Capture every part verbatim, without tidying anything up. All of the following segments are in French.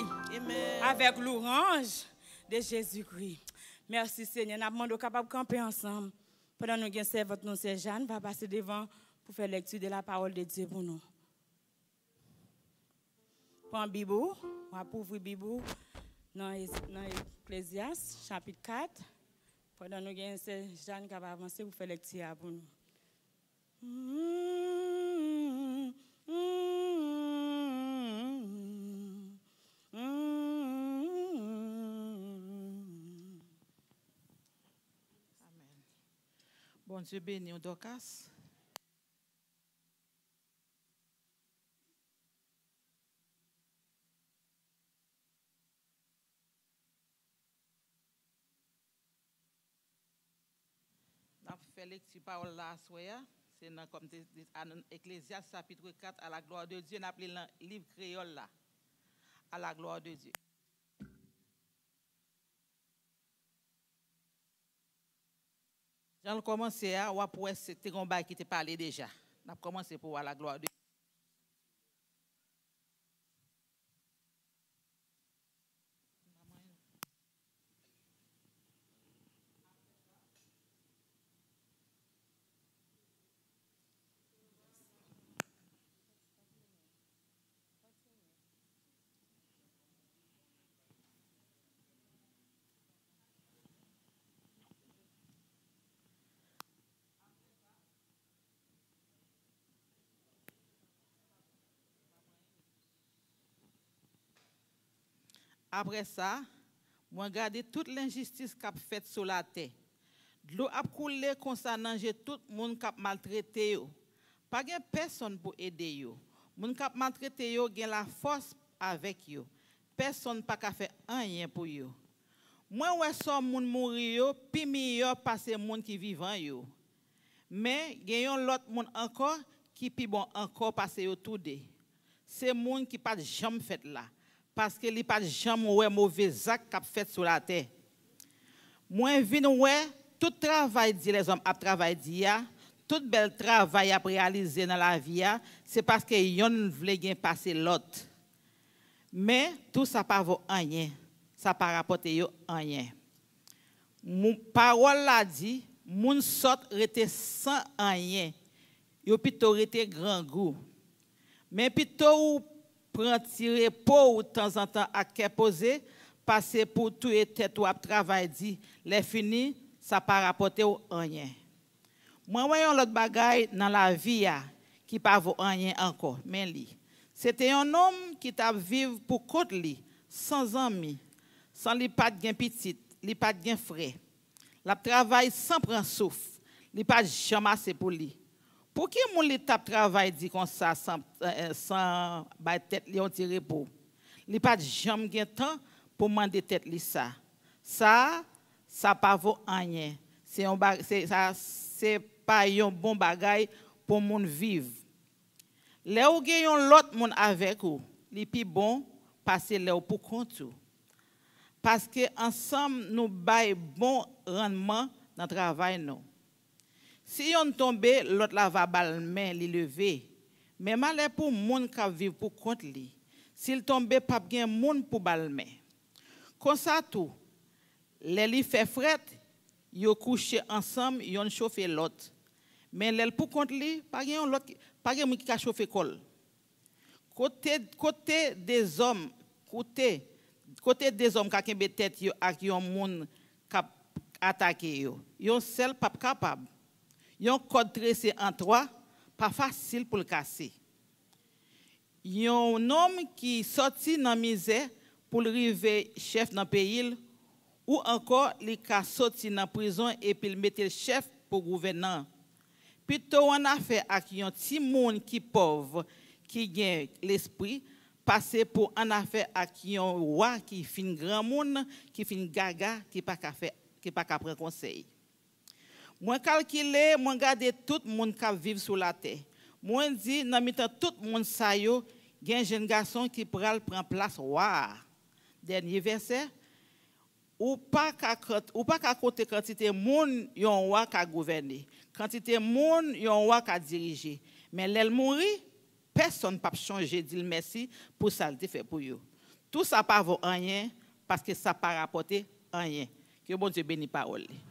Amen. Avec l'orange de Jésus-Christ. Merci Seigneur. Nous demandons capable de camper ensemble. Pendant que nous avons votre nom, c'est Jeanne, va passer devant pour faire lecture de la parole de Dieu pour nous. Prends Bible, on va ouvrir Bible dans Ecclésiaste, chapitre quatre. Pendant que nous avons c'est Jeanne qui va avancer pour faire lecture pour nous. Mm-hmm. Bon Dieu béni, Dorcas. On fait lecture parole là, c'est dans comme Ecclésiaste chapitre quatre à la gloire de Dieu, on appelle le livre créole là, à la gloire de Dieu. J'en commencé à ou après c'était un bail qui te parlé déjà. On a commencé pour voir la gloire de Dieu. Après ça, moi regarder toute l'injustice qu'a faite sur la terre. De l'eau a coulé concernant tout le monde qui a maltraité yo. Pas de personne pour aider yo. Moun qui a maltraité yo gen la force avec yo. Personne pas ka faire rien pour yo. Moi ouais son moun mouri yo, pi meilleur passer moun qui vivant yo. Mais gen l'autre moun encore qui pi bon encore passer yo tout de. C'est moun qui pas jamais fait là. Parce que li pas jamais ouais mauvais acte qu'a fait sur la terre. Moi vinn ouais tout travail dit les hommes a travail dit ya, tout bel travail a réalisé dans la vie c'est parce que yon vle gen passer l'autre. Mais tout ça pas vaut rien. Ça pas rapporter yo rien. Mon parole la dit moun sort rete sans rien. Yo plutôt rete grand goût. Mais plutôt prend tirer pour de temps en temps à qu'est posé passer pour tout et tête ou travail dit les fini ça pas rapporter rien. Moi voyons l'autre bagaille dans la vie qui pas vaut rien encore mais li c'était un homme qui t'a vivre pour compte li sans amis sans li pas de gain petit li pas de gain frère la travail sans prendre souffle li pas jamais assez pour lui. Pour qui mon li t'a travail dit comme ça sans sans ba tête li on tire pour li pas jamais gain temps pour demander tête li ça ça ça pas vaut rien c'est un c'est ça c'est pas un bon bagage pour moun vivre les ou gayon l'autre moun avec ou li pi bon passer les pour compte parce que ensemble nous bail bon rendement dans travail nous. Si on tombe, l'autre la va bal main li lever. Mais malheur pour moun qui vivre pour compte li. S'il tombe pas gen moun pour bal main. Comme ça tout. Les li fait fret, yo couché ensemble, yon chauffer l'autre. Mais les pour compte li, pas gen l'autre, pas gen moun qui ka chauffer col. Côté côté des hommes, côté côté des hommes qui kembe tête yo ak yon moun k'ap attaquer yo. Yon seul pas capable. Yon code tressé en trois, pas facile pour le casser. Yon homme qui sorti dans misère pour le river chef dans pays ou encore li ka sorti dans prison et puis le mettre le chef pour gouvernant. Plutôt on a fait avec yon ti moun qui pauvre qui gagne l'esprit passer pour en affaire avec yon roi qui fin grand monde qui fin gaga qui pas ka faire qui pas ka prendre conseil. Moi calculer, moi regarder tout le monde qui vit sur la terre. Moi dit dans mitan tout le monde ça yo, gen jeune garçon qui pral prend place roi. Dernier verset ou pas ka ou pas ka compter quantité monde yon roi ka gouverner. Quantité monde yon roi ka diriger. Mais l'elle mourir, personne pas changer dire merci pour ça le fait pour yo. Tout ça pas vaut rien parce que ça pas rapporté rien. Que bon Dieu bénisse parole. Amen,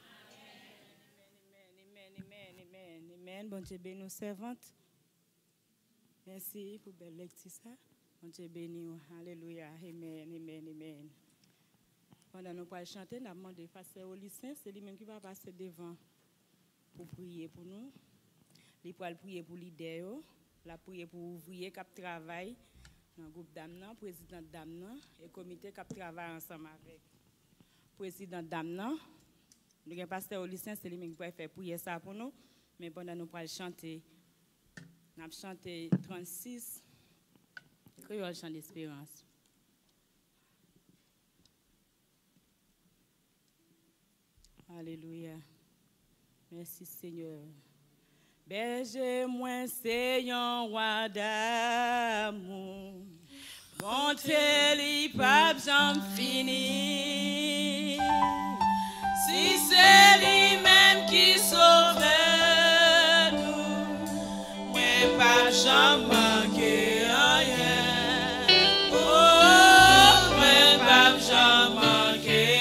amen, amen, amen. Bon Dieu bénisse nos servantes. Merci pour belle lecture ça. Bon Dieu bénisse. Alléluia. Amen, amen, amen. Pendant nous pour chanter, nous avons demandé passer au lycée, c'est lui-même qui va passer devant pour prier pour nous. Il va prier pour l'idée, la prier pour ouvrier qui travaille dans le groupe d'Amnan, président d'Amnan et comité qui travaille ensemble avec président d'Amnan. Le pasteur au lycée, c'est lui-même qui va faire prier ça pour nous. Mais pendant nous pour chanter, nous avons chanté trente-six, créole chant d'espérance. Alléluia. Merci Seigneur. Berger moi c'est un roi d'amour. Bonté li pas j'en fini. Si c'est lui-même qui sauve nous, moi pas j'en manquer rien. Oh, moi pas j'en manquer.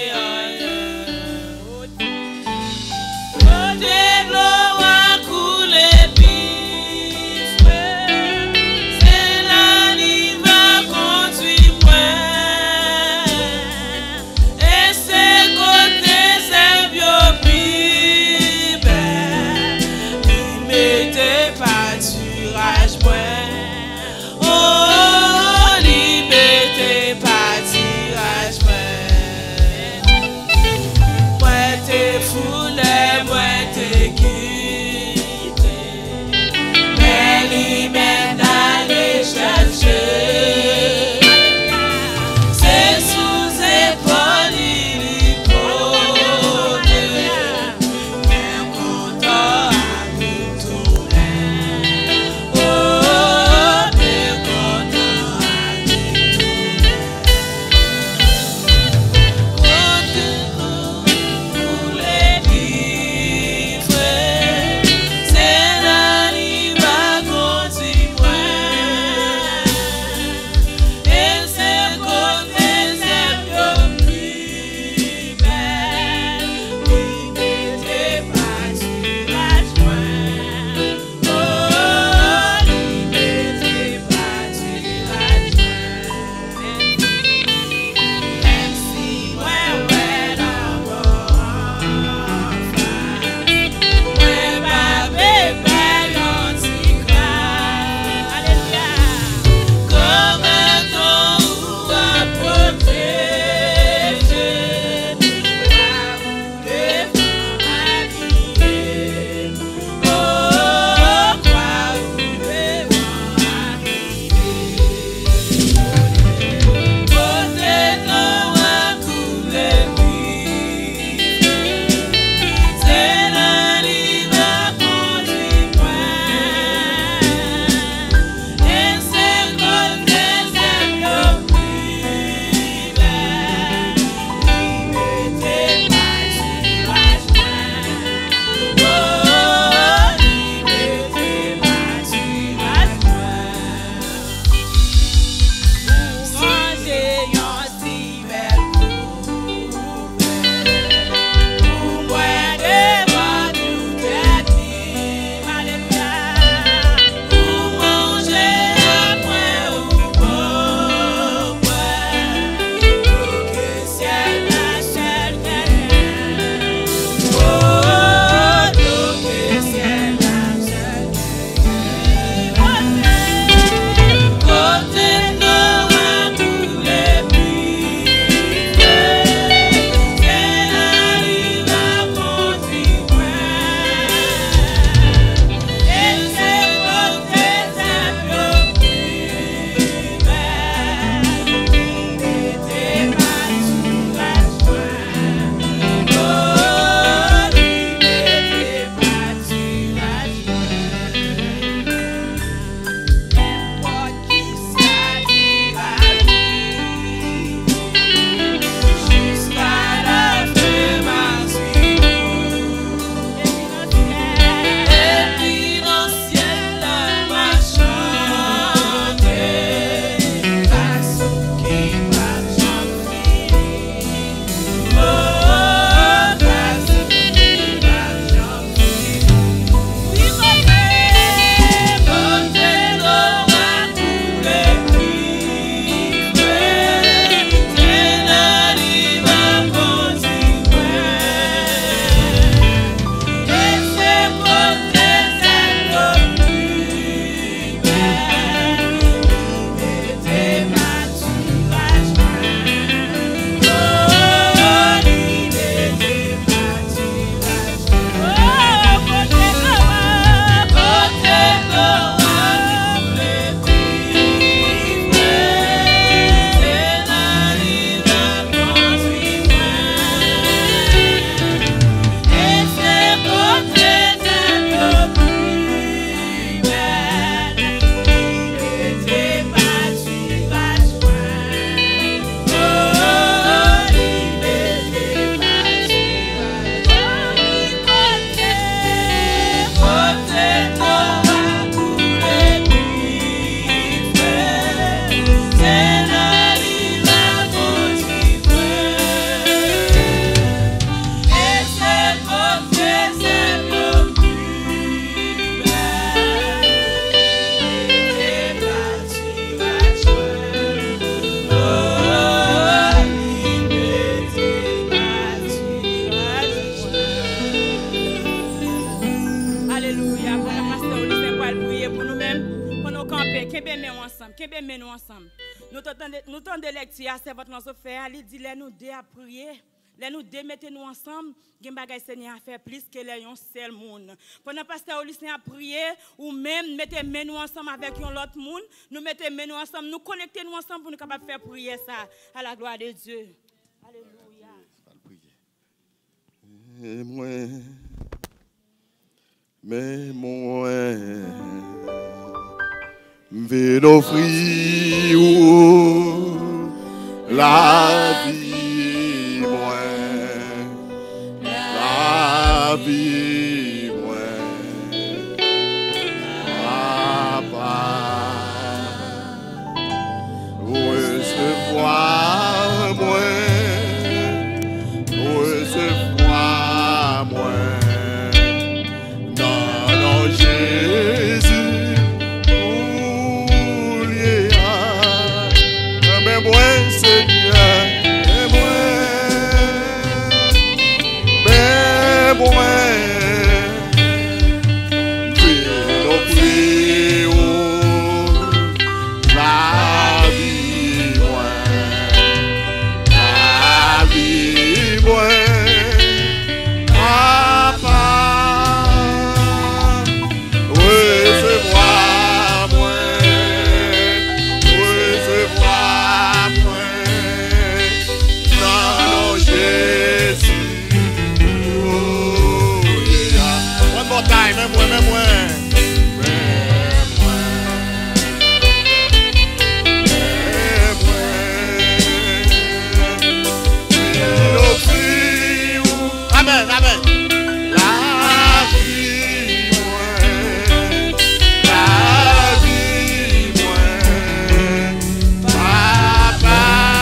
lecture, c'est votre nom faire, il dit, les nous deux à prier. Les nous deux mettez-nous ensemble, gen bagay Seigneur a fait plus que les un seul monde. Pendant pasteur Olicien a prié, ou même mettez nous ensemble avec un autre monde, nous mettez nous ensemble, nous connectez nous ensemble pour nous capables faire prier ça à la gloire de Dieu. Alléluia. Mais moi, mais moi, m'vais offrir la vie, moi, la vie, moi, papa, recevoir moi, recevoir moi, non, non, Jésus, oubliez, mais moi, Seigneur, mais moi, mais moi, fais nos prières, la vie, moi, la vie, moi, papa, recevoir moi, recevoir moi, non, non, Jésus, oh, yeah. One more time, même moi, même moi. Même moi, même moi. Il offrit, amen, amen. La vie, moi, la vie, moi, papa,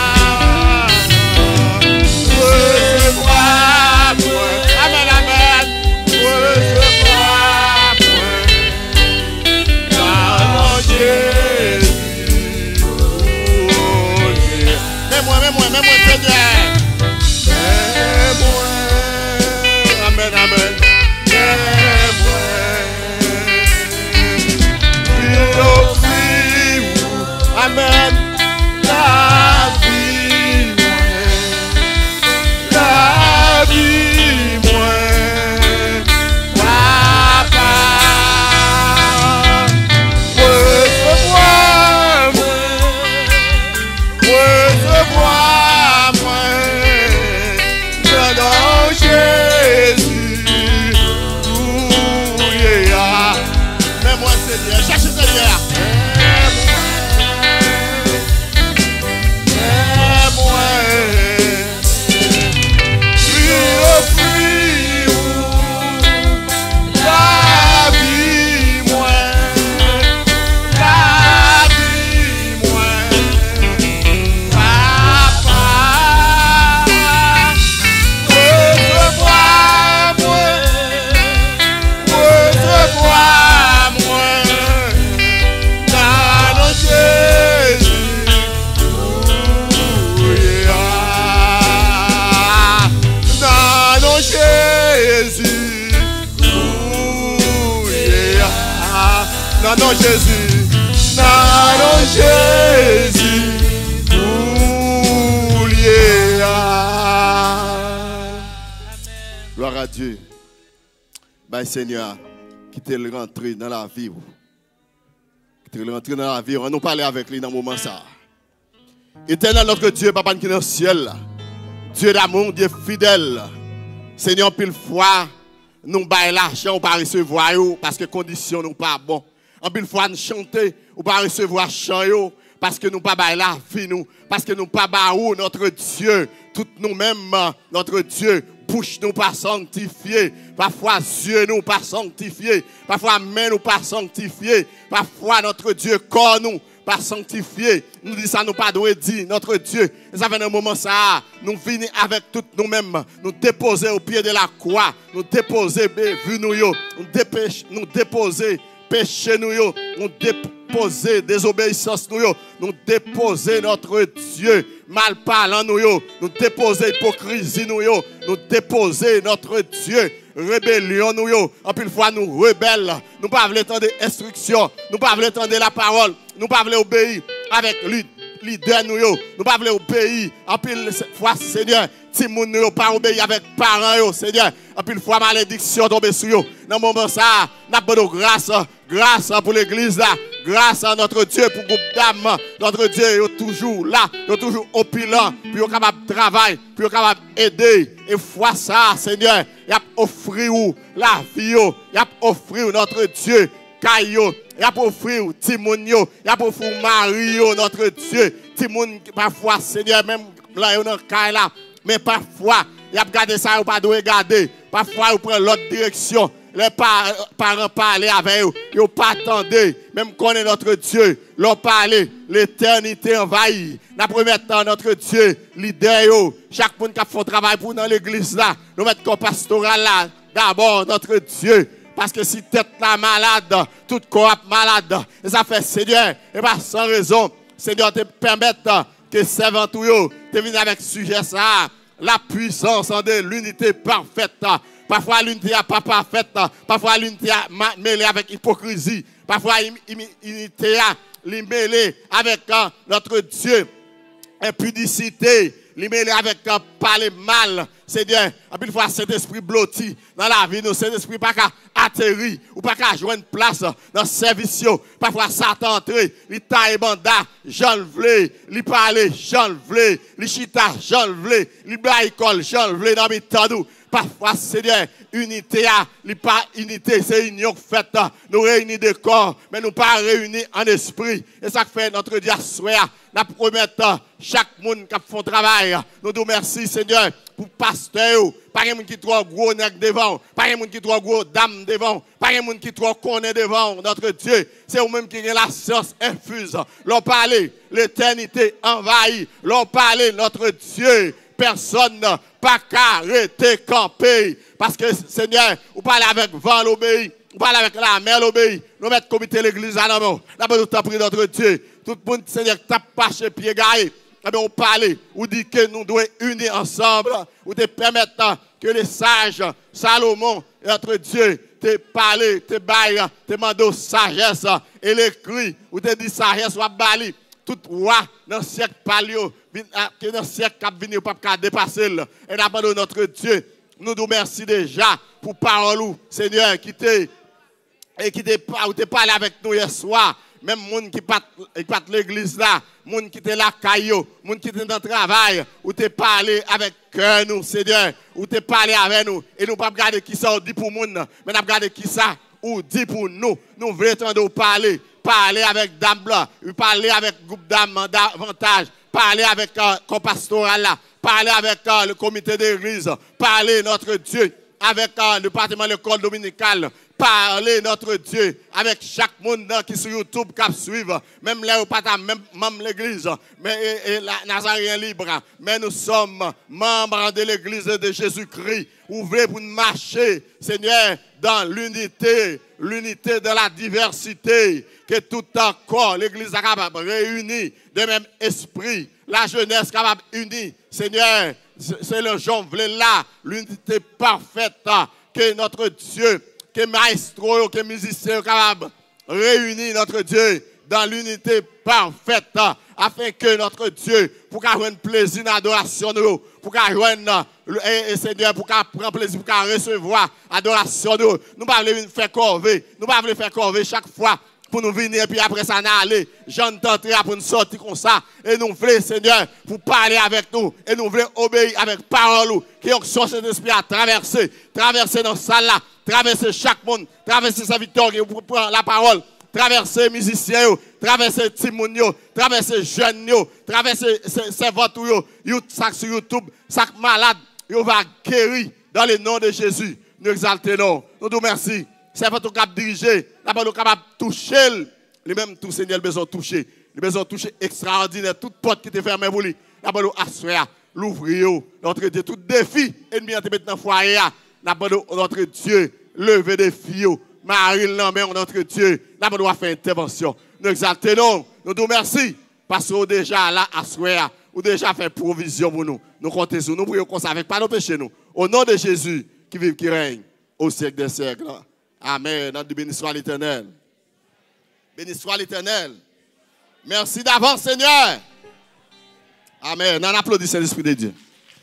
recevoir moi, amen, amen, recevoir moi, dans Jésus, oh, yeah. Mais moi, mais moi, mais moi, Seigneur. Mais moi, amen, amen. Mais moi, il offrit, amen, la vie, moi, la vie, moi, papa, recevoir moi, recevoir moi, dans Jésus, oh, yeah. Mais moi, Seigneur, cherche Seigneur. Mais moi, lui offrir la vie, moi, la vie, moi, papa, recevoir moi, recevoir moi, dans Jésus, oh, yeah. Dans Jésus, oh, yeah. Dans Jésus, dans Jésus, oh, yeah. Gloire à Dieu. Bye Seigneur, qui t'est rentré dans la vie. Qui t'est rentré dans la vie. On nous parler avec lui dans le moment ça. Éternel notre Dieu, Papa qui est dans le ciel. Dieu d'amour, Dieu fidèle. Seigneur, pile fois, nous baillons l'argent, on pas recevoir parce que les conditions ne sont pas bonnes. En pile fois, nous chantons, on pas recevoir chant parce que nous pas baillons la vie, nous, parce que nous pas baillons notre Dieu, tout nous-mêmes, notre Dieu. Bouche nous pas sanctifiée, parfois yeux nous pas sanctifiés, parfois main nous pas sanctifiées, parfois notre Dieu corps nous pas sanctifié. Nous disons ça nous pas doit dire notre Dieu. Et ça fait un moment ça, nous venons avec tout nous-mêmes, nous déposer au pied de la croix, nous déposer vu nous yo, nous dépêcher, nous déposer péché nous yo, nous déposer désobéissance nous yo, nous déposer notre Dieu mal parlant nous yo, nous déposer hypocrisie nous yo, nous déposer notre Dieu rébellion nous yo. En plus fois nous rebelles, nous pas voulons entendre instruction, nous pas voulons entendre la parole, nous pas voulons obéir avec lui leaders nous yo, nous pas voulons au pays, en pile fois Seigneur, ti moun nous pas obéir avec parents yo, Seigneur, en pile fois malédiction tomber sur yo. Dans moment ça, n'a pas de grâce, grâce pour l'église là, grâce à notre Dieu pour groupe d'âmes, notre Dieu est toujours là, est toujours opulent, puis est capable de travailler, puis est capable d'aider. Et foi ça, Seigneur, il a offert la vie, il a offert notre Dieu, Caillou, il a offert Timonio, il a offert Mario, notre Dieu, Timon, parfois, Seigneur, même là, il y a là, mais parfois, il a gardé ça, il pas de regarder, parfois, il prend l'autre direction. Les parents parlaient avec eux, ils n'ont pas attendu, même qu'on est notre Dieu, l'ont parlé, l'éternité envahie. Dans le premier temps, notre Dieu, leader, chaque monde qui a fait travail pour dans l'église là, nous mettons comme pastoral là, d'abord notre Dieu. Parce que si tête là malade, tout corps malade, et ça fait Seigneur, et pas sans raison, Seigneur te permette que servant tout yo, te vienne avec sujet ça, la puissance de l'unité parfaite. Parfois l'unité n'est pas parfaite, parfois l'unité est mêlée avec hypocrisie, parfois l'unité est mêlée avec notre Dieu, impudicité, mêlée avec parler mal. Seigneur, une fois cet esprit blotti dans la vie, nous, cet esprit pas qu'à atterrir ou pas qu'à jouer une place dans le service. Parfois, Satan entre, il taille banda, j'en vle, il parle, j'en vle, il chita, j'en vle, il blaïcole, j'en vle dans mes temps. Parfois, Seigneur, unité, il pas unité, c'est union faite. Nous réunis de corps, mais nous pas réunis en esprit. Et ça fait notre diaspora. La première temps, chaque monde qui fait travail, nous nous remercions, Seigneur, pour pasteur, pas un monde qui trop gros nèg devant, pas un monde qui trop gros dame devant, pas un monde qui trop connaît devant notre Dieu. C'est vous-même qui avez la science infuse. L'on parle, l'éternité envahie. L'on parle, notre Dieu. Personne pas qu'à arrêter camper. Parce que, Seigneur, vous parlez avec vent l'obéi, vous parlez avec la mer l'obéi. Nous mettons comité l'église à l'homme. Là, nous avons pris notre Dieu. Tout le monde, Seigneur, tape pas chez pied gaillé. On parle, on dit que nous devons unir ensemble, ou te permettre que les sages, Salomon, notre Dieu, te parlent, te baillent, te demandent sagesse, et l'écrit, ou te dit sagesse, soit bali. Tout roi dans le siècle palio, que dans le siècle qui a venu, pas dépasser. Et d'abord notre Dieu, nous nous remercions déjà pour parole, Seigneur, qui te et qui te parlé avec nous hier soir. Même les gens qui partent l'église là, les gens qui étaient là, caillou, les gens qui étaient dans le travail, ou te parlé avec cœur nous, Seigneur, ou te parlé avec nous. Et nous ne pas regarder qui ça dit pour nous, mais nous regarder qui ça ou dit pour nous. Nous voulons entendre parler, parler avec dame blanc, parler avec groupe d'âmes davantage, parler avec le pastoral là, parler avec le comité d'église, parler notre Dieu avec le département de l'école dominicale. Parler notre Dieu avec chaque monde qui sur YouTube qui suit, même là pas même, même l'église, mais et, et, la Nazarien libre, mais nous sommes membres de l'église de Jésus-Christ, ouvrez pour nous marcher, Seigneur, dans l'unité, l'unité de la diversité, que tout encore l'église est capable de réunir de même esprit, la jeunesse capable unie, Seigneur, c'est le genre là, l'unité parfaite que notre Dieu, que maestro, que musicien capable réunir notre Dieu dans l'unité parfaite afin que notre Dieu, pour qu'il ait plaisir dans l'adoration, pour qu'il ait et Seigneur, pour qu'il prenne plaisir, pour qu'il recevoir l'adoration, nous ne pouvons pas faire corvée, nous ne pouvons pas faire corvée chaque fois pour nous venir et puis après ça nous aller. J'entends pour nous sortir comme ça et nous voulons, Seigneur, pour parler avec nous et nous voulons obéir avec parole qui ont sorti cet esprit à traverser, traverser dans cette salle là. Traverser chaque monde, traverser sa victoire pour prendre la parole, traverser les musiciens, traverser les Timonio, traverser les jeunes, traverser ces votes, chaque sur YouTube, chaque malade, il va guérir dans le nom de Jésus. Nous exaltons, nous nous remercions. C'est votre cap diriger, là-bas nous capable de toucher, les mêmes tout Seigneur, besoin de toucher, le besoin de toucher extraordinaire, toute porte qui était fermée pour lui, là-bas nous assurer, l'ouvrir, notre Dieu, tout défi, ennemi à te mettre dans le foyer. Notre Dieu, lever des filles, Marie l'emmène, notre Dieu, là, on doit faire intervention. Nous exaltons, nous nous remercions, parce que déjà là, à soir, ou déjà fait provision pour nous. Nous comptons sur nous, nous prions comme ça, avec pas nos péchés, nous. Au nom de Jésus, qui vive, qui règne, au siècle des siècles. Amen. Notre béni soit l'Éternel. Béni soit l'Éternel. Merci d'avance, Seigneur. Amen. On applaudit l'Esprit de Dieu.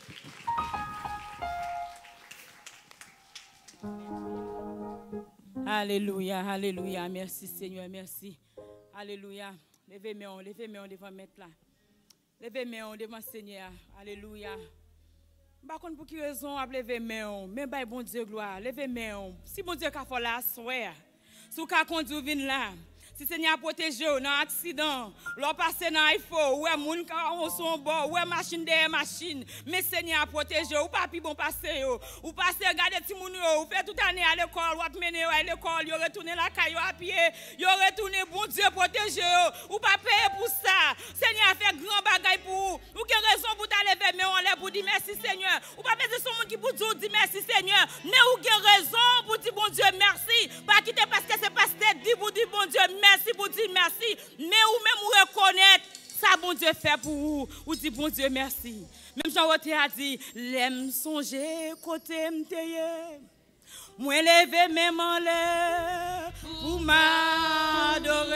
Alléluia, alléluia. Merci Seigneur, merci. Alléluia. Levez-moi, levez-moi devant mettre là. Levez-moi devant Seigneur. Alléluia. Par contre, pour qui raison à lever moi, mais bah bon Dieu gloire, levez-moi. Si bon Dieu qu'a fait la soeur, si vous qu'a conduit vin là. Si Seigneur protège dans accident, l'on passe dans iPhone, ouais moun ka on son bon, ouais machine derrière machine, mais Seigneur protège ou pas pi bon passer yo, ou passer regarder ti moun yo, ou fait toute année à l'école, ou mener à l'école, yo retourner la caillou à pied, yo retourner bon Dieu protège yo, ou pas payer pour ça. Seigneur fait grand bagay pour ou, ou quelle raison pour t'lever mais on lève pour dire merci Seigneur. Ou pas besoin son monde qui pour dire merci Seigneur, mais ou quelle raison pour dire bon Dieu merci, pas quitter parce que c'est pasteur dit pour dire bon Dieu merci pour dire merci, mais ou même ou reconnaître ça bon Dieu fait pour vous, ou dit bon Dieu merci. Même Jean-Roth a dit, l'aime songer côté m'teye, moi lever même en l'air pour m'adorer.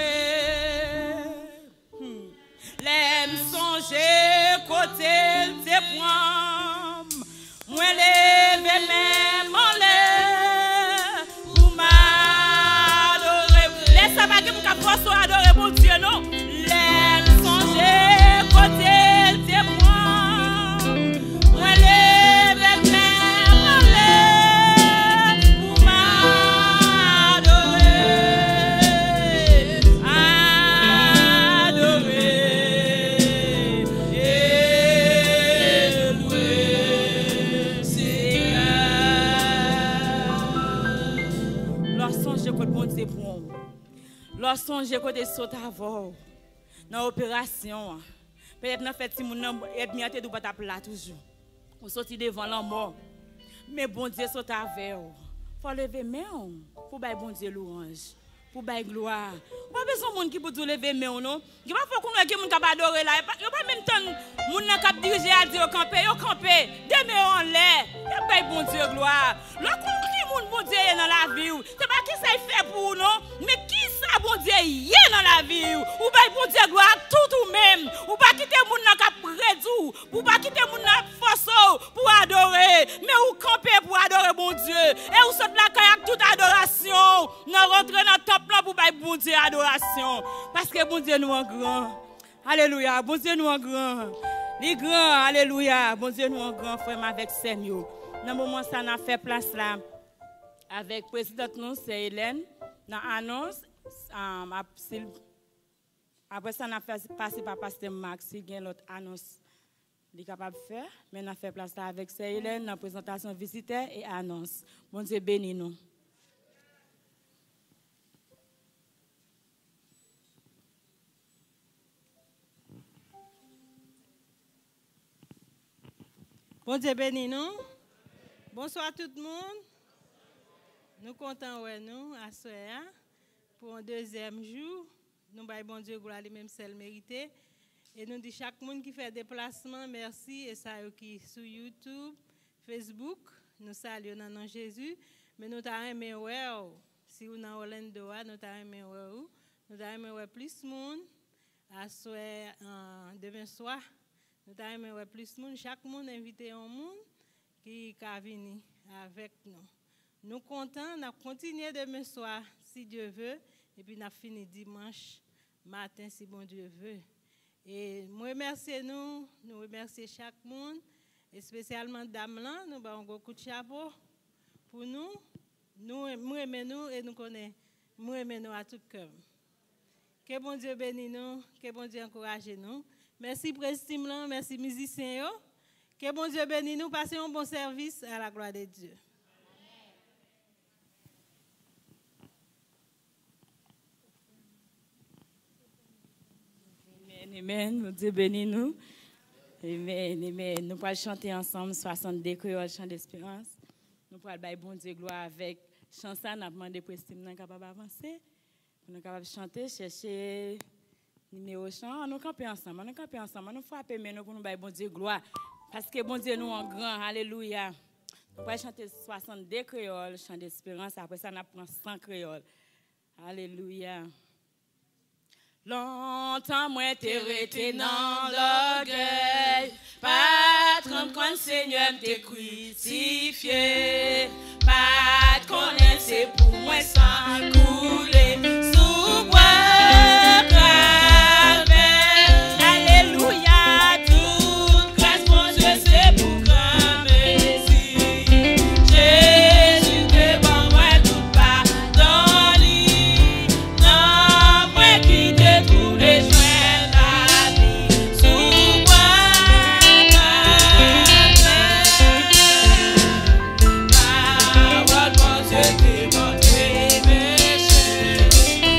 Hmm. L'aime songer côté te prend, moi lever même en l'air pour m'adorer. Laisse pas que mon cap soit adorer mon Dieu non. L'aime songer côté te prend, moi lever même en l'air pour m'adorer, adorer et louer Seigneur. Lorsque je côté bon Dieu pour lorsque je côté saute avant dans l'opération, peut-être dans fait si mon nom est bien te pas taper là toujours. On sorti devant la mort. Mais bon Dieu saute avec vous. Faut lever main pour bailler bon Dieu louange, pour bailler gloire. Pas besoin monde qui pour lever main non. Il va faut qu'on ait quelqu'un qui va adorer là. Il pas même temps moun nan k'ap diriger à dire camper, yo camper, deux mains en l'air. Et bailler bon Dieu gloire. Là qu'on moun bon Dieu dans la vie. C'est pas qui ça fait pour non, mais qui ça bon Dieu y est dans la vie. Ou bailler bon Dieu gloire tout ou même. Ou pas quitter moun nan k'ap redou, ou pas quitter moun nan force pour adorer, mais ou camper pour adorer bon Dieu. Et ou saute la caille avec toute adoration. Nous rentrer dans le temple pour bailler bon Dieu adoration. Parce que bon Dieu nous en grand. Alléluia, bon Dieu nous en grand. Les grands, alléluia, bon Dieu nous en grand frère avec Seigneur. Dans le moment ça n'a fait place là avec le président nous c'est Hélène dans annonce um, après ça n'a fait passer par pasteur Max qui gagne l'autre annonce il est capable de faire mais n'a fait place là avec Hélène dans présentation visiteur et annonce. Bon Dieu béni nous. Bon Dieu béni nous. Bonsoir tout le monde. Nous comptons ouais nous à soir pour un deuxième jour. Nous baillons bon Dieu gloire lui-même seul mérité. Et nous disons chaque monde qui fait déplacement merci et ça qui sur YouTube, Facebook, nous saluons dans nom Jésus. Mais nous t'avons aimé ouais si vous dans Orlando, nous t'avons aimé ouais nous t'avons aimé ouais plus monde à soir demain soir. Nous t'avons aimé plus de monde, chaque monde invité un monde qui a venir avec nous. Nous comptons, nous continuer demain soir si Dieu veut, et puis nous fini dimanche matin si bon Dieu veut. Et nous remercions nous, nous remercions chaque monde, et spécialement Dame là, nous avons un gros coup de chapeau pour nous. Nous aimons nous et nous connaissons, nous aimons nous à tout cœur. Que bon Dieu bénisse nous, que bon Dieu encourage nous. Merci Prestimlan, merci musiciens. Que bon Dieu bénisse nous, passez un bon service à la gloire de Dieu. Amen, amen, bon Dieu bénisse nous. Amen, amen. Nous allons chanter ensemble soixante-deux créoles, chant d'espérance. Nous allons bailler bon Dieu gloire avec chanson, nous allons demander Prestimlan capable d'avancer. Nous sommes capables de chanter, chercher numéro chant, nous camper ensemble, nous camper ensemble, nous frapper mais nous pour nous bailler bon Dieu gloire parce que bon Dieu nous en grand, alléluia. Nous allons chanter soixante-deux créoles, chant d'espérance, après ça nous prend cent créoles. Alléluia. Longtemps moi t'es resté dans l'orgueil, pas de comprendre quand le Seigneur t'est crucifié, pas de connaître c'est pour moi sans couler sous bois. Alléluia, toute grâce mon Dieu c'est pour grand Messie. Jésus te bon moi tout pardonne, non moi qui te trouve les joints la vie sous bois. Parole mon Dieu t'es bon t'es méchant.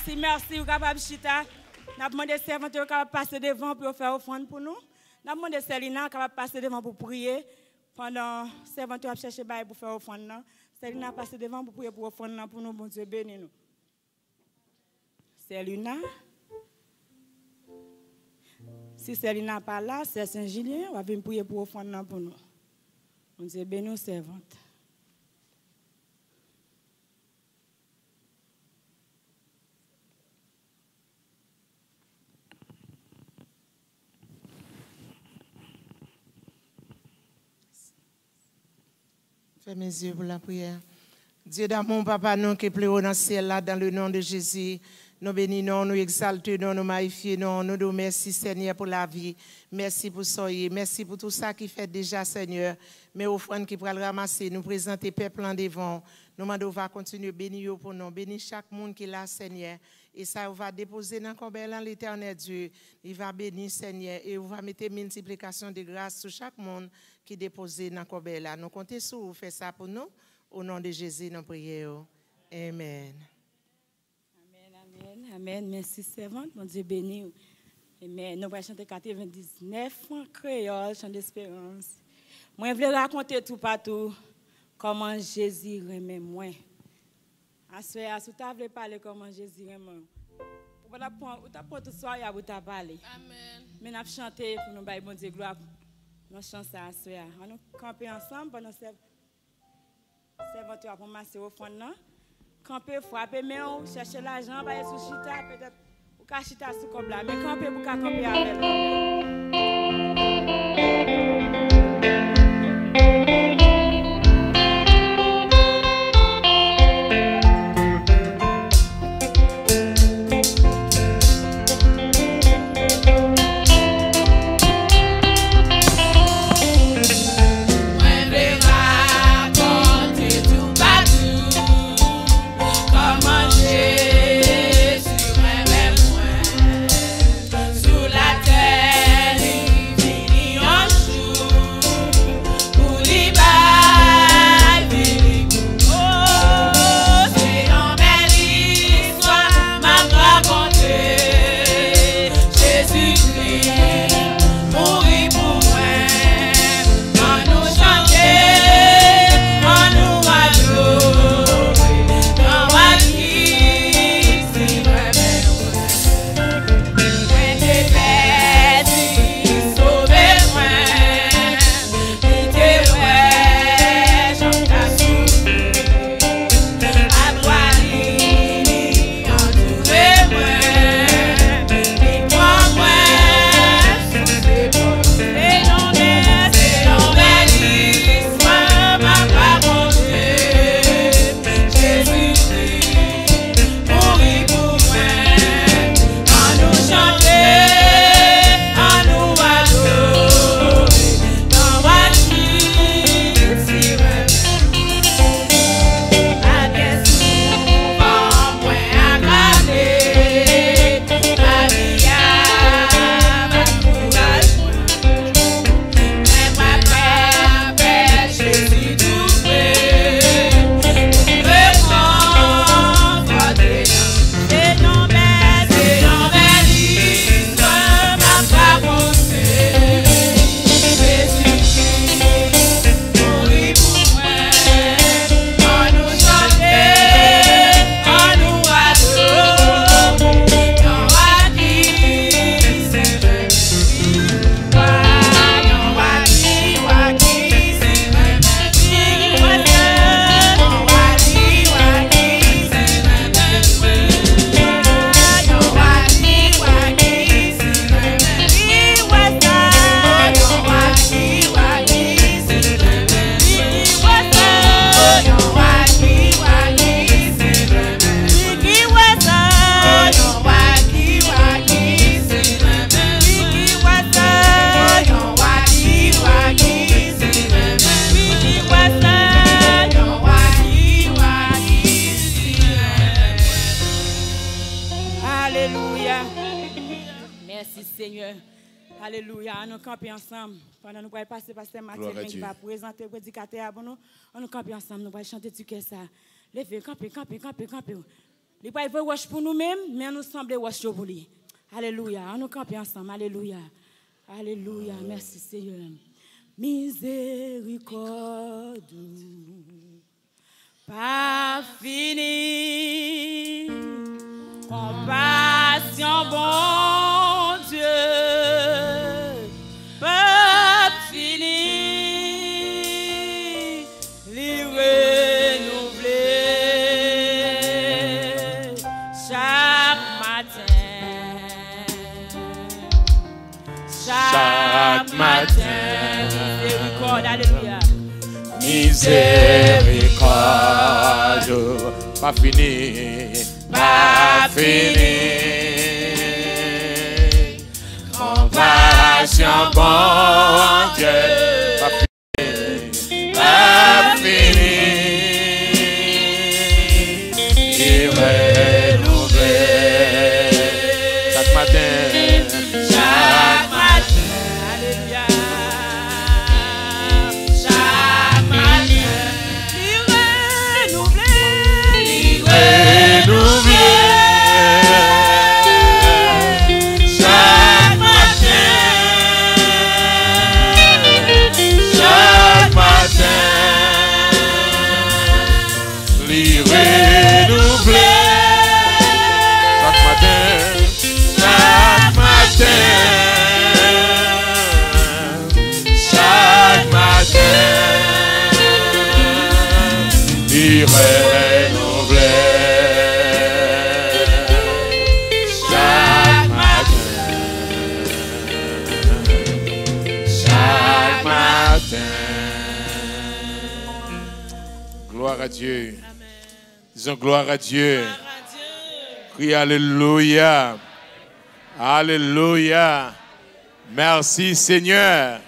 merci, merci. Vous êtes capable de chita. Nous avons demandé servante capable de passer devant pour faire offrande pour nous. Nous avons demandé Célina capable de passer devant pour prier. Pendant servante a cherché bail pour faire offrande. Célina passe devant pour prier pour offrande pour nous, bon Dieu béni nous. Célina. Si Célina n'est pas là, c'est Saint-Julien, on va venir prier pour offrande pour nous. Bon Dieu béni nous servante. Fais mes yeux pour la prière. Dieu d'amour, papa, nous qui pleurons dans le ciel là, dans le nom de Jésus. Nous bénissons, nous exaltons, nous magnifions, nous nous merci Seigneur pour la vie. Merci pour soyez, merci pour tout ça qui fait déjà Seigneur. Mais offrande qui pourra le ramasser, nous présenter peuple en devant. Nous demandons va continuer à bénir pour nous, bénir chaque monde qui est là Seigneur. Et ça, on va déposer dans le l'éternel Dieu. Il va bénir Seigneur et on va mettre multiplication de grâce sur chaque monde qui est déposé dans le là. Nous comptons sur vous faire ça pour nous. Au nom de Jésus, nous prions. Amen. Amen, amen. Merci, servante. Mon Dieu béni. Amen. Nous allons chanter quatre-vingt-dix-neuf en créole, chant d'espérance. Moi, je voulais raconter tout partout comment Jésus remet moi. À ce moment-là, si tu veux parler comment Jésus remet moi, tu vas prendre tout soir et tu vas parler. Amen. Mais nous allons chanter pour nous bailler bon Dieu gloire. Nous chantons ça à ce moment-là. On nous camper ensemble pendant ce servante pour masser au fond. Camper, frapper, mais on cherche l'argent, va sur chita, peut-être, ou qu'à chita sur comme là, mais camper pour qu'à camper avec Alléluia, nous campons ensemble. Pendant nous allons passer pasteur Mathieu qui va présenter le prédicateur pour nous. On nous campe ensemble, nous allons chanter du que ça. Levez, campez, campez, campez, campez. Il pas veut wash pour nous-mêmes, mais nous semble wash pour lui. Alléluia. On nous camper ensemble. Alléluia. Alléluia. Merci Seigneur. Miséricorde. Pas fini. Compassion, bon Dieu. Pas fini. Li renouveler chaque matin. Chaque matin. Miséricorde, alléluia. Miséricorde, pas fini, pas fini. Compassion, bon Dieu, pas fini, pas fini. Et renouveler chaque matin, chaque matin, alléluia. Chaque matin, il renouveler, il renouveler. Chaque matin, chaque matin, li renouveler chaque matin, chaque matin, chaque matin, li renouveler chaque matin, chaque matin. Gloire à Dieu. Disons gloire à Dieu. Crie Alléluia. Alléluia. Merci Seigneur.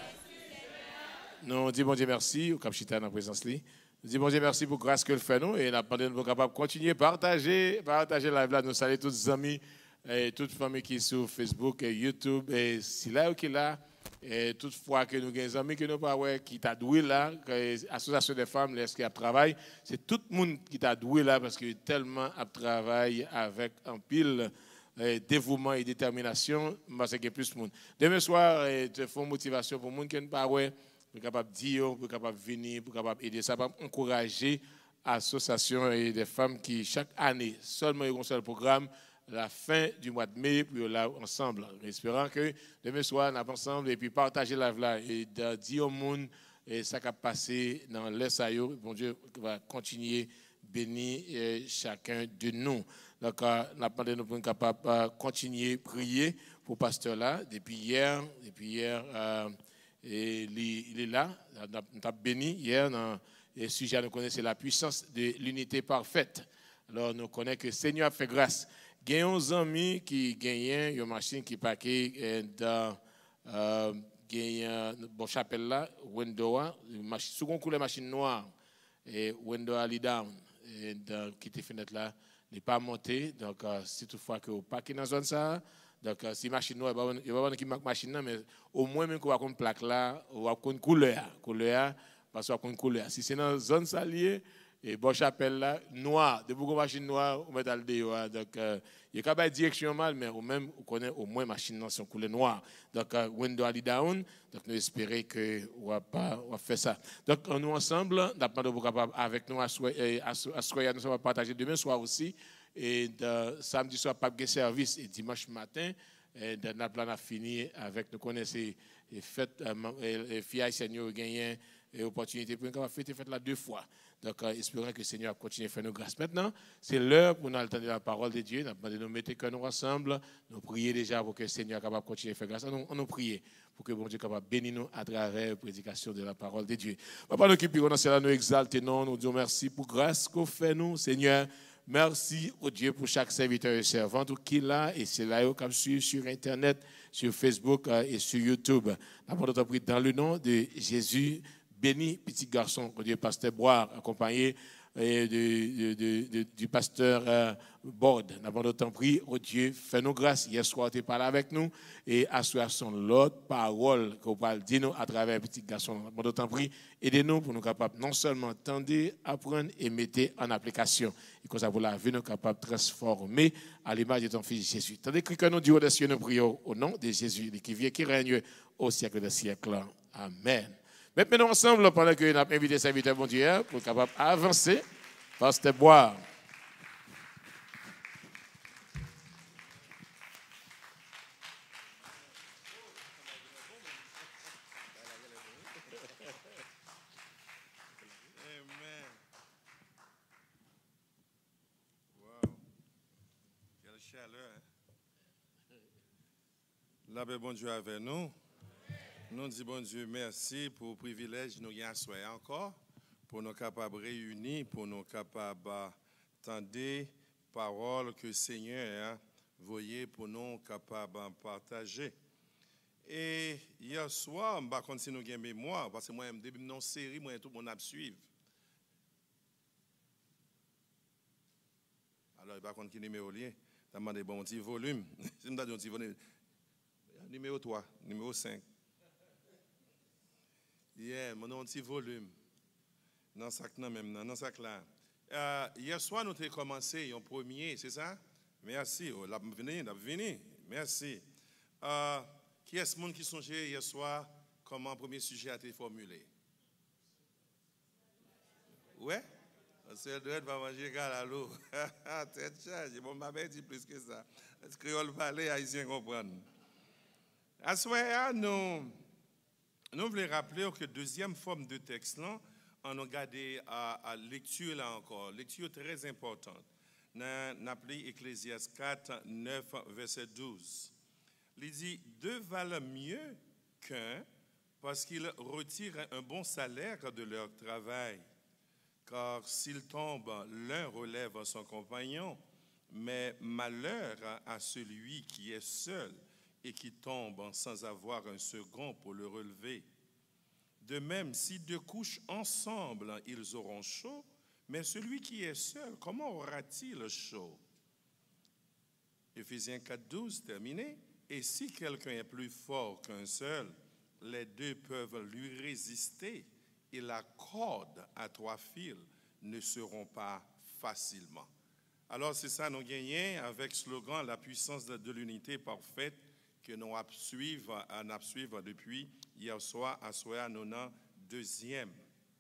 Nous disons bon Dieu merci au Capchita dans la présence. Nous disons bon Dieu merci pour la grâce que le fait nous et nous demandons de nous capables de continuer à partager, partager la live là. Nous saluons tous les amis et toutes les familles qui sont sur Facebook et YouTube et si là ou qui là. Et toutefois que nous avons des amis que nous pas qui t'a doué là, l'association des femmes, qui a travaillé, c'est tout le monde qui t'a doué là parce que tellement a travaillé avec un pile eh, dévouement et détermination, parce qu'il y a plus de monde. Demain soir, eh, te font motivation pour les gens qui ne pas ouais, pour capable dire, pour capable venir, pour capable aider, ça va encourager l'association et des femmes qui chaque année seulement ils ont un seul programme. La fin du mois de mai, puis là ensemble. Espérant que demain soir, nous sommes ensemble et puis partager la là et dire au monde et ça qui a passé dans l'Essayo. Bon Dieu va continuer bénir chacun de nous. Donc, nous avons nous pour capable de continuer à prier pour le pasteur là. Depuis hier, depuis hier, euh, et il est là. Nous avons béni hier dans le sujet, nous connaissons la puissance de l'unité parfaite. Alors, nous connaissons que le Seigneur a fait grâce. Il y a des amis qui gagnent une machine qui paquet dans euh, bon chapelle là, window, second couleur machine noire et window ali down et dans qui te fenêtre là n'est pas monté donc euh, si toutefois que au paquet dans zone ça donc euh, si machine noire il y a pas qui marque machine là mais au moins même qu'on va une plaque là ou va une couleur couleur parce qu'on une couleur si c'est dans zone salier et bon chapelle là noir de beaucoup machine noire on met dans le dehors donc euh, il y a pas direction mal mais au même on connaît au moins machine dans son couleur noire donc uh, window ali down donc nous espérer que on va pas on va faire ça donc nous ensemble d'après nous capable avec nous à soir nous sommes partager demain soir aussi et de, samedi soir pas de service et dimanche matin et de notre plan a fini avec nous connaissons et fête et filles Seigneur gagner et opportunité pour nous fêter fête là deux fois. Donc, euh, espérons que le Seigneur continue à faire nos grâces. Maintenant, c'est l'heure pour nous entendre la parole de Dieu. Nous avons nous mettre que nous ensemble. Nous prions déjà pour que le Seigneur soit capable de continuer à faire grâce. On nous prions pour que bon Dieu soit capable de bénir nous à travers la prédication de la parole de Dieu. Papa, nous qui prions dans cela, nous exaltons, nous disons merci pour la grâce qu'on fait nous, Seigneur. Merci au Dieu pour chaque serviteur et servante qui est là et c'est là qui suit sur Internet, sur Facebook et sur YouTube. Nous avons prié dans le nom de Jésus. Béni, petit garçon, que Dieu pasteur Boire, accompagné et du, du, du, du pasteur euh, Bord. Nous avons d'autant pris, oh Dieu, fais-nous grâce. Hier soir, tu es parlé avec nous et assoir son l'autre parole qu'on va dire à travers un petit garçon. Nous avons d'autant pris, aidez-nous pour nous capables non seulement entendre, apprendre et mettre en application. Et comme ça, pour la vie, nous capables de transformer à l'image de ton fils Jésus. Tandis que nous, Dieu des cieux, nous prions au nom de Jésus, qui vient, qui règne au siècle des siècles. Amen. Maintenant, ensemble, pendant que nous avons invité serviteur bon Dieu pour être capable d'avancer, parce que boire. Amen. Wow. Quelle chaleur. Hein? La paix, bon Dieu avec nous. Nous disons, bon Dieu, merci pour le privilège de nous y asseoir encore, pour nous capables de réunir, pour nous capables d'entendre paroles que le Seigneur a voyées pour nous capables de partager. Et hier soir, je ne sais pas si nous avons mémoire, parce que moi, depuis une série, moi, tout le monde a suivi. Alors, je ne sais pas quel numéro lien. Je demandé bon petit volume. Je me dis un petit volume. Numéro trois, numéro cinq. Yeah, mon nom petit volume. Dans ce sac là même, dans ce sac là. Euh, hier soir, nous avons commencé en premier, c'est ça? Merci. Oh, là, venez, là, venez. Merci. Euh, qui est ce monde qui songeait hier soir comment le premier sujet a été formulé? Ouais? C'est le droit de manger à l'eau. Tête charge. Bon, m'a dit plus que ça. Est-ce que créole parler, haïtien comprendre? À ce moment-là, nous. Nous voulons rappeler que la deuxième forme de texte, là, on a regardé à, à lecture là encore, lecture très importante. Nous avons appelé Ecclésiaste quatre, neuf, verset douze. Il dit, deux valent mieux qu'un parce qu'ils retirent un bon salaire de leur travail. Car s'ils tombent, l'un relève son compagnon, mais malheur à celui qui est seul et qui tombe sans avoir un second pour le relever. De même, si deux couchent ensemble, ils auront chaud, mais celui qui est seul, comment aura-t-il chaud? Éphésiens quatre, douze, terminé. Et si quelqu'un est plus fort qu'un seul, les deux peuvent lui résister et la corde à trois fils ne seront pas facilement. Alors c'est ça, nous gagnons avec slogan la puissance de, de l'unité parfaite que nous suivons depuis hier soir à soir nous avons deuxième.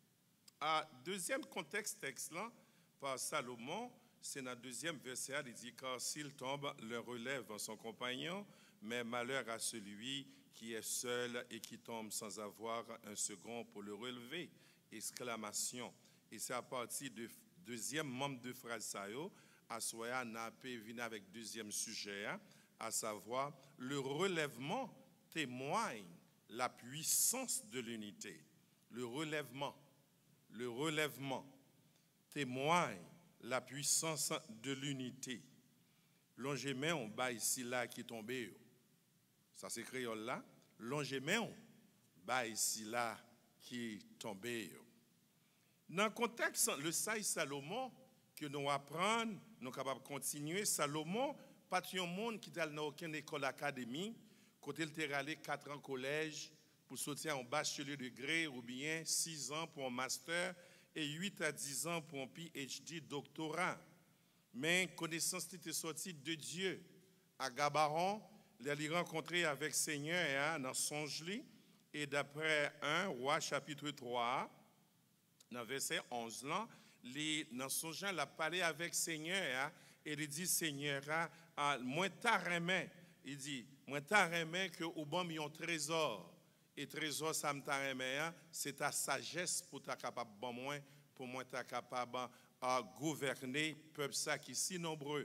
À deuxième contexte texte là par Salomon, c'est dans le deuxième verset, il dit car s'il tombe, le relève son compagnon, mais malheur à celui qui est seul et qui tombe sans avoir un second pour le relever. Exclamation. Et c'est à partir du deuxième membre de phrase ça yo, à soir n'a pas venir avec deuxième sujet, hein, à savoir le relèvement témoigne la puissance de l'unité. Le relèvement, le relèvement témoigne la puissance de l'unité. Longément, on bat ici là qui est tombé. Ça c'est créole là. Longément, on bat ici là qui est tombé. Dans le contexte, le saï Salomon, que nous apprenons, nous sommes capables de continuer. Salomon, pas un monde qui n'a aucune école académique, côté il est allé quatre ans au collège pour sortir en bachelor de degré ou bien six ans pour un master et huit à dix ans pour un P H D doctorat. Mais connaissance était sortie de Dieu. À Gabaron, il a rencontré avec Seigneur dans Songe-li et d'après un roi chapitre trois, dans verset onze, là, dans Songe, il a parlé avec Seigneur et il dit Seigneur, moi t'as remis, il dit moi t'as remis que au bon un trésor et trésor ça me t'a remis, c'est ta sagesse pour ta capable bon moi pour moi t'as capable à gouverner peuple ça qui est si nombreux.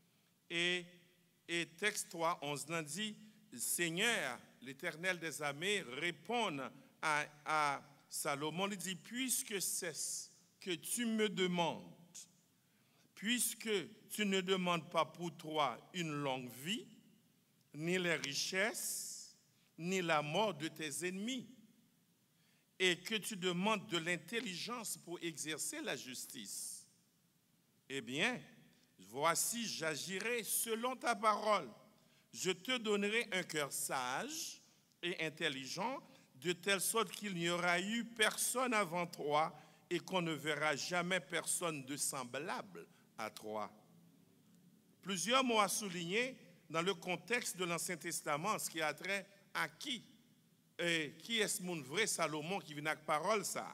Et et texte trois onze dit Seigneur l'Éternel des armées répond à, à Salomon, il dit puisque c'est ce que tu me demandes, puisque tu ne demandes pas pour toi une longue vie, ni les richesses, ni la mort de tes ennemis, et que tu demandes de l'intelligence pour exercer la justice, eh bien, voici, j'agirai selon ta parole. Je te donnerai un cœur sage et intelligent, de telle sorte qu'il n'y aura eu personne avant toi et qu'on ne verra jamais personne de semblable à toi. Plusieurs mots à souligner dans le contexte de l'Ancien Testament, ce qui a trait à qui et qui est ce monde vrai Salomon qui vient avec parole ça.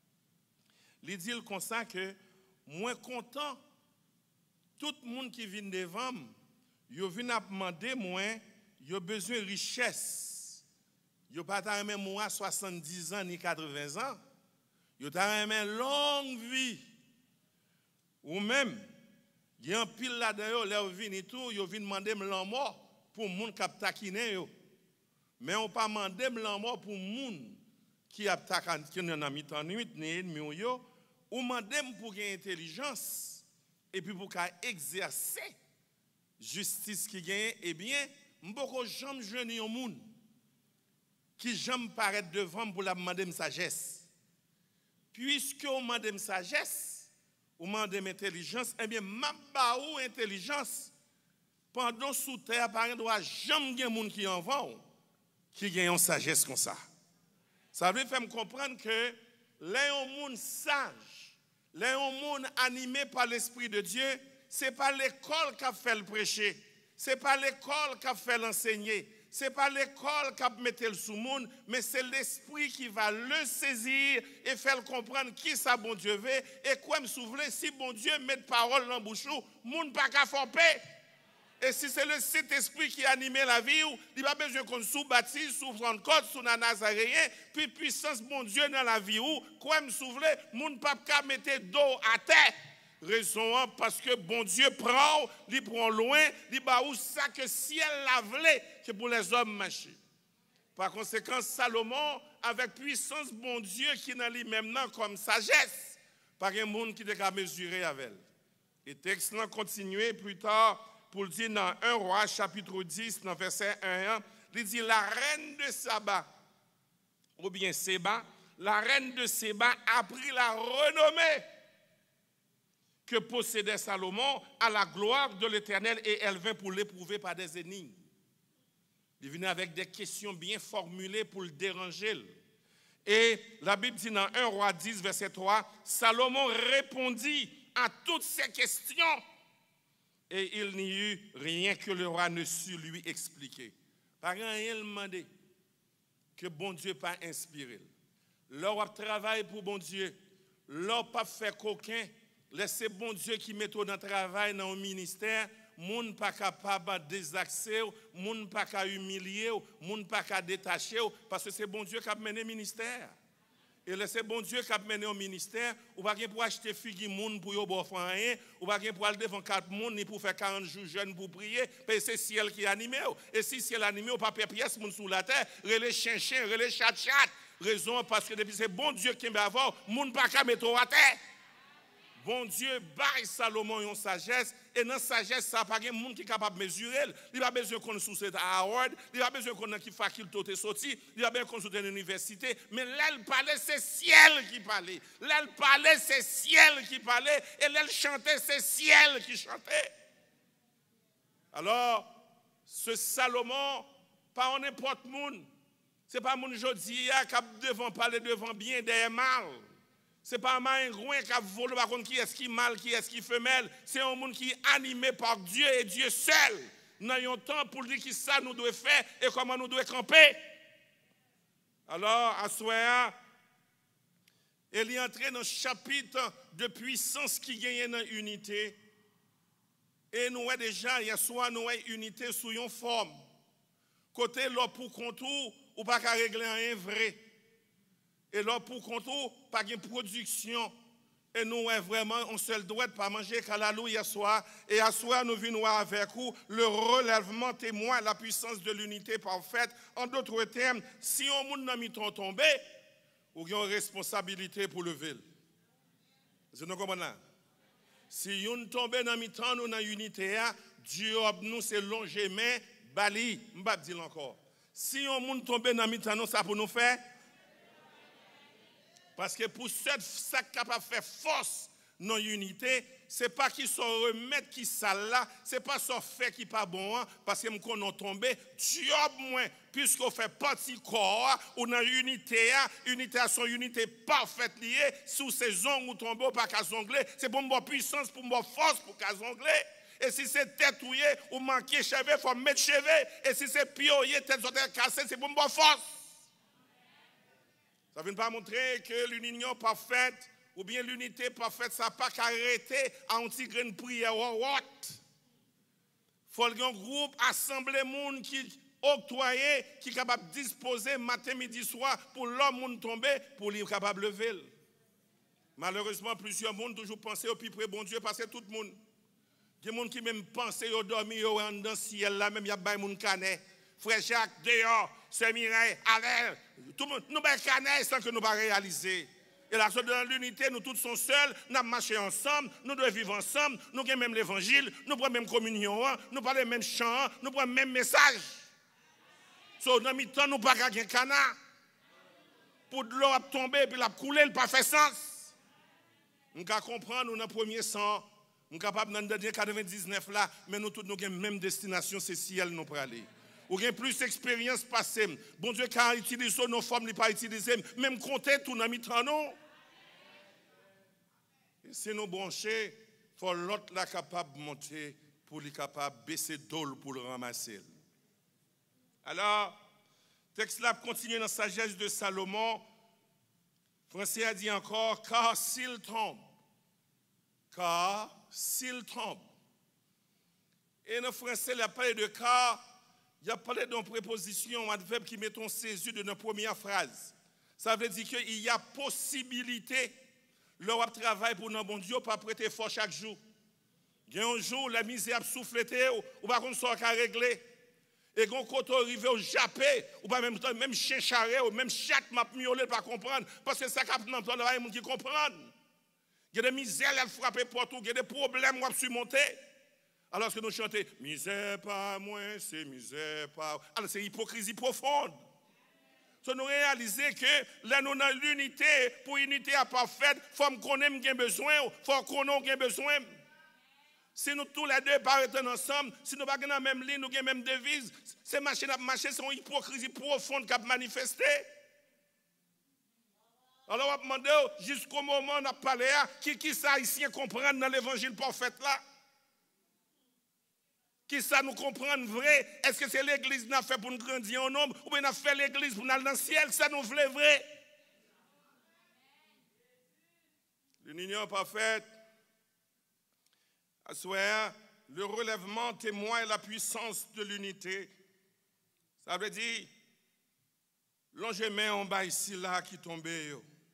Il dit comme ça que moins content tout le monde qui vient devant, il vient à demander moins, il a besoin de richesse. Il n'a pas même moi soixante-dix ans ni quatre-vingts ans. Il a une longue vie. Ou même, il y a un pile là-dedans, là où vient et tout, il vient demander l'en mort pour les gens qui ont taquiné. Mais on ne pas demander l'en mort pour les gens qui ont taquiné, qui ont mis en nuit, ni ennemi ou yo. Ou demander pour gagner intelligence et puis pour exercer justice qui gagne, eh bien, beaucoup jamais jeune au monde qui jamais paraître devant pour la demander une sagesse. Puisque on demande une sagesse, on demande une intelligence, eh bien, ma ba ou intelligence pendant sous terre par doit jamais gen monde qui en vend qui gagne une sagesse comme ça. Ça veut faire me comprendre que les gens sages, les gens animés par l'esprit de Dieu, c'est pas l'école qui a fait le prêcher, c'est pas l'école qui a fait l'enseigner, c'est pas l'école qui a mis le sous monde, mais c'est l'esprit qui va le saisir et faire comprendre qui ça bon Dieu veut et quoi me souvenir si bon Dieu met parole dans bouche ou monde pas qu'à frapper. Et si c'est le Saint-Esprit qui anime la vie, il n'a pas besoin qu'on sous-baptise, sous-Pentecôte, sous Nazaréen, puis puissance bon Dieu dans la vie ou quoi me souvenir, monde pas qu'à mettre dos à terre. Raison parce que bon Dieu prend, il prend loin, il bat où ça que ciel l'a voulu que pour les hommes marcher. Par conséquent, Salomon, avec puissance bon Dieu qui dans lui-même comme sagesse, par un monde qui est mesurer avec elle. Et texte là continuer plus tard pour le dire dans un roi chapitre dix, dans verset un, il dit la reine de Saba, ou bien Séba, la reine de Séba a pris la renommée que possédait Salomon à la gloire de l'Éternel et elle vint pour l'éprouver par des énigmes. Il venait avec des questions bien formulées pour le déranger. Et la Bible dit dans un roi dix, verset trois, Salomon répondit à toutes ces questions et il n'y eut rien que le roi ne sut lui expliquer. Par exemple, il demandait que bon Dieu pas inspiré. L'or travaille pour bon Dieu, l'or pas fait coquin. Laissez bon Dieu qui met dans le travail dans le ministère, moun pas capable de désaxer, moun pas capable humilier, moun pas capable détacher parce que c'est bon Dieu qui a mené le ministère. Et laissez bon Dieu qui a mené au ministère, ou pas pour acheter figue moun pour yo bon rien, ou pas pour aller devant quatre moun ni pour faire quarante jours jeunes pour prier, parce que c'est ciel qui anime. Et si ciel animé, ou pas faire pièce moun sous la terre, relais chien chien, relais chat chat. Raison parce que depuis c'est bon Dieu qui m'a avant, moun pas capable mettre à terre. Bon Dieu baille Salomon une sagesse et dans sagesse ça pas de monde qui est capable de mesurer. Il a besoin qu'on sous cette Howard, il a besoin qu'on qui faculté sorti, il a besoin qu'on soit dans l'université, mais là il parlait c'est ciel qui parlait. Là il parlait c'est ciel qui parlait et là il chantait c'est ciel qui chantait. Alors ce Salomon pas n'importe monde. C'est pas mon jodi qui a devant parler devant bien derrière mal. Ce n'est pas un maingouin qui a volé par contre qui est-ce qui mal, qui est-ce qui femelle. C'est un monde qui est animé par Dieu et Dieu seul. Nous avons un temps pour dire qui ça nous doit faire et comment nous devons camper. Alors, à soir, il est entré dans le chapitre de puissance qui gagne dans l'unité. Et nous avons déjà, il y a soit nous avons unité sous une forme. Côté là pour contour, ou pas qu'à régler un vrai. Et là, pour contour, pas de production. Et nous, vraiment, on seul doit pas manger kalalou hier soir. Et à soir, nous venons avec vous le relèvement témoin, la puissance de l'unité parfaite. En d'autres termes, si on monde n'a mis ton tombé, ou il y a une responsabilité pour lever. Vous comprenez? Si on tombe dans le temps, nous dans l'unité, Dieu nous c'est longer main, bali, m'bap dit encore. Si on monde tombe dans le temps, ça pour nous faire. Parce que pour ce ça capable de faire force non unité, ce n'est pas qui sont remettre qui ça là, ce n'est pas son fait qui pas bon, hein, parce que nous connaissons tombé, job moins, puisqu'on fait partie corps, ou dans unité, unité à son unité parfaite liée, sous ces ongles ou tombeau pas qu'à zongler, c'est pour mon puissance, pour mon force, pour qu'à zongler. Et si c'est tétouillé ou manqué cheveux, il faut mettre cheveux. Et si c'est pioyé, tête cassée, c'est pour mon force. Ça ne veut pas montrer que l'union parfaite, ou bien l'unité parfaite, ça n'a pas qu'arrêter à un petit grain de prière. Il faut un groupe, assembler monde qui octroyé, qui est capable de disposer matin, midi, soir pour l'homme tomber, pour lui capable de lever. Malheureusement, plusieurs monde toujours pensent au plus près bon Dieu, parce que tout le monde. Il y a des gens qui même pensent qu'ils dorment dans le ciel, là, même il y a des gens qui canet. Frère Jacques, dehors, Sœur Mireille, Alain, tout le monde, nous avons canet sans que nous ne réaliser. Et là, dans l'unité, nous tous sommes seuls, nous avons marché ensemble, nous devons vivre ensemble, nous avons même l'évangile, nous prenons même communion, nous parlons même chant, nous prenons même message. So, dans le temps, nous ne pouvons pas gagner canard. Pour de l'eau à tomber et puis la couler, il n'a pas fait sens. Nous pouvons comprendre, nous, dans le premier sang, nous sommes capables dans le dernier quatre-vingt-dix-neuf là, mais nous tous nous avons la même destination, c'est ciel nous pour aller. Ou avons plus d'expérience passée. Bon Dieu, quand il utilise nos formes, il pas utilisé. Même compter tout dans le nous. Si nous brancher, il faut l'autre là capable de monter pour lui capable de baisser d'eau pour le ramasser. Alors, le texte là continue dans la sagesse de Salomon. Français a dit encore, car s'il tombe, car s'il tombe. Et dans le français, il a parlé de car, il a parlé d'une préposition, un adverbe qui met en césure de notre première phrase. Ça veut dire qu'il y a possibilité, leur travail pour nos bon Dieu, pas prêter fort chaque jour. Il y a un jour, la misère a soufflé, ou pas qu'on soit qu'à régler. Et quand on arrive au Japon, ou pas même même chien charret, ou même chat m'a miaulé pas comprendre, parce que ça capte dans le travail, qui comprendre. Il y a des misères à frapper partout, il y a des problèmes à surmonter. Alors que nous chantons, misère pas moi, c'est misère pas. Alors c'est hypocrisie profonde. So, nous réaliser que là nous dans l'unité, pour l'unité à parfaite, il faut qu'on ait besoin, il faut qu'on ait besoin. Si nous tous les deux paraissons ensemble, si nous ne sommes pas dans la même ligne, nous avons la même devise, ces machines à marcher sont une hypocrisie profonde qui a manifesté. Alors on va demander jusqu'au moment où on a parlé, qui, qui ça ici comprendre dans l'évangile parfait là? Qui ça nous comprendre vrai? Est-ce que c'est l'église qui a fait pour nous grandir en nombre ou bien on a fait l'église pour nous aller dans le ciel? Ça nous voulait vrai? L'union parfaite, à souhait, le relèvement témoigne la puissance de l'unité. Ça veut dire, l'engement en bas ici là qui tombait.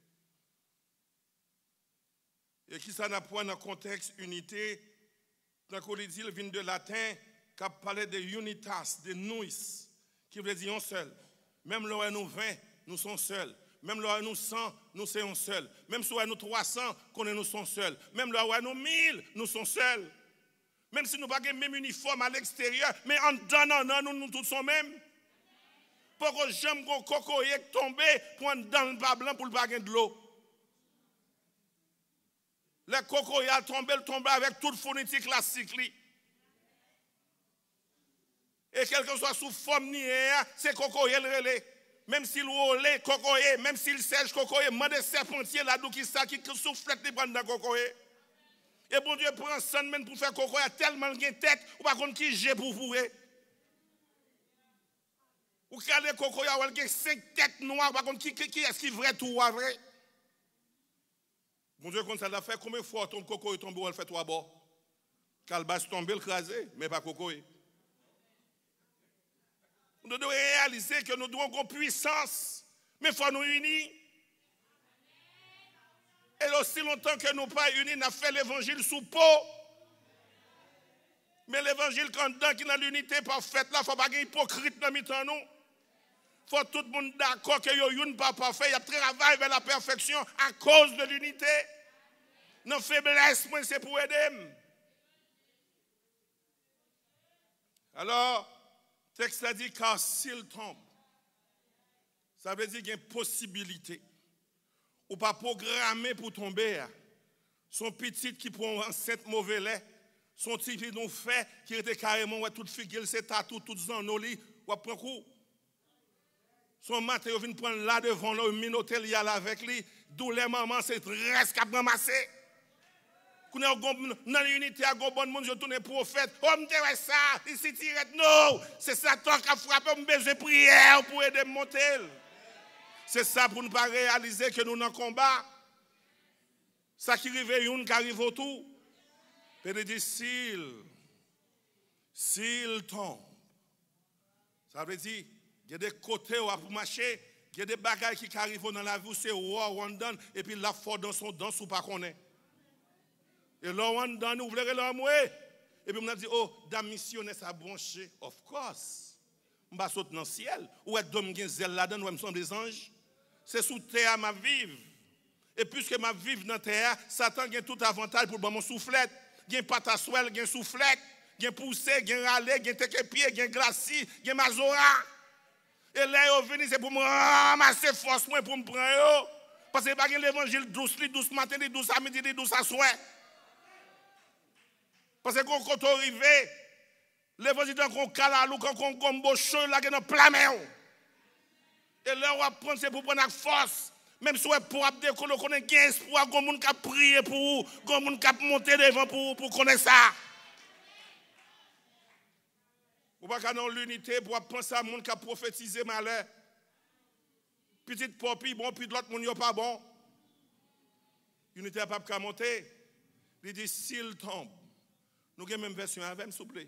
Et qui ça n'a point dans le contexte unité? Dans le dit, il vient de latin, qui parlait de unitas, de nous, qui veut dire un seul. Même là nous vingt, nous sommes seuls. Même là nous cent, nous sommes seuls. Même si nous trois cents, nous sommes seuls. Même là nous mille, nous sommes seuls. Même si nous n'avons pas le même uniforme à l'extérieur, mais en dedans, non, nous, nous tous sommes mêmes. Pourquoi j'aime qu'on cocoyer tomber pour en dans le bas blanc pour le baguette de l'eau? Le cocoyer a tombé, il tombe avec toute phonétique classique. Et quel que soit sous forme ni c'est cocoyer le relais. Même s'il roule cocoyer, même s'il sèche cocoyer, moi des serpentiers là-dedans qui ça qui souffle les prendre dans cocoyer. Et bon Dieu prend cent semaines pour faire cocoyer tellement de tête ou pas contre qui j'ai pour vous. Ou quand les cocoyer ou a cinq têtes noires par contre qui qui est-ce qui vrai tout vrai? Bon Dieu, quand ça l'a fait, combien de fois ton coco est tombé, elle fait trois bords? Calbas tombé, le crasé, mais pas coco. Nous devons réaliser que nous devons avoir puissance, mais il faut nous unir. Et aussi longtemps que nous ne sommes pas unis, nous avons fait l'évangile sous peau. Mais l'évangile, quand dans qui dans l'unité parfaite, là, il ne faut pas être hypocrite dans le nous. Il faut tout le monde d'accord que nous ne pas parfait. Il y a travail vers la perfection à cause de l'unité. Nos faiblesses, c'est pour aider. Alors, le texte a dit car s'il tombe, ça veut dire qu'il y a une possibilité. ou pas programmé pour tomber. Son petit qui prend enceinte mauvais lait, son petit qui nous fait, qui était carrément, ouais, toute figure, c'est tatou, tout ça, on lit, ou prend coup. Son matin, il vient prendre là devant, le minotel, il y a là avec lui, d'où les mamans, c'est reste qu'à ramasser. Quand on est dans l'unité, à bon monde, je tourne prophète, oh, me dit ça, ici, tirette, non, c'est Satan qui a frappé, on a besoin de prière pour aider à monter. C'est ça pour ne pas réaliser que nous sommes en combat. Ça qui arrive, une qui arrive autour. Puis il dit, s'il, s'il tombe, ça veut dire, il y a des côtés où pour marcher, il y a des bagages qui arrivent dans la vie, c'est wow, on donne, et puis la force dans son danse ou pas qu'on est. Et là, on donne, vous voulez l'amouer. Et puis on a dit, oh, dame missionnaire, ça a branché. Of course. On va sauter dans le ciel. Ou est-ce que je zèle là-dedans, ou est-ce des anges? C'est sous terre ma vive. Et puisque ma vive dans la terre, Satan a tout avantage pour mon soufflette. Il y a pâte à soie, il y a soufflette, il y a poussé, il y a râlé, il y a tekepied, il y a glacis, il y a mazora. Et là, ils viennent, c'est pour me ramasser force pour me prendre. Parce que pas l'évangile douce, douce matin, douce à midi, douce à soir. Parce que quand on arrive, l'évangile dans un calalou, quand on combo chaud, là, il y a plein main. Et là, on va prendre, c'est pour prendre la force. Même si on est pour décoller, on a un espoir, on a prier pour vous, on a monter devant pour, pour connaître ça. Ou pas dans l'unité pour penser à monde qui a prophétisé malheur. Petite popi, bon, puis l'autre monde n'est pas bon. L'unité n'a pas monter. Il dit, s'il tombe, nous avons même version avec, s'il vous plaît.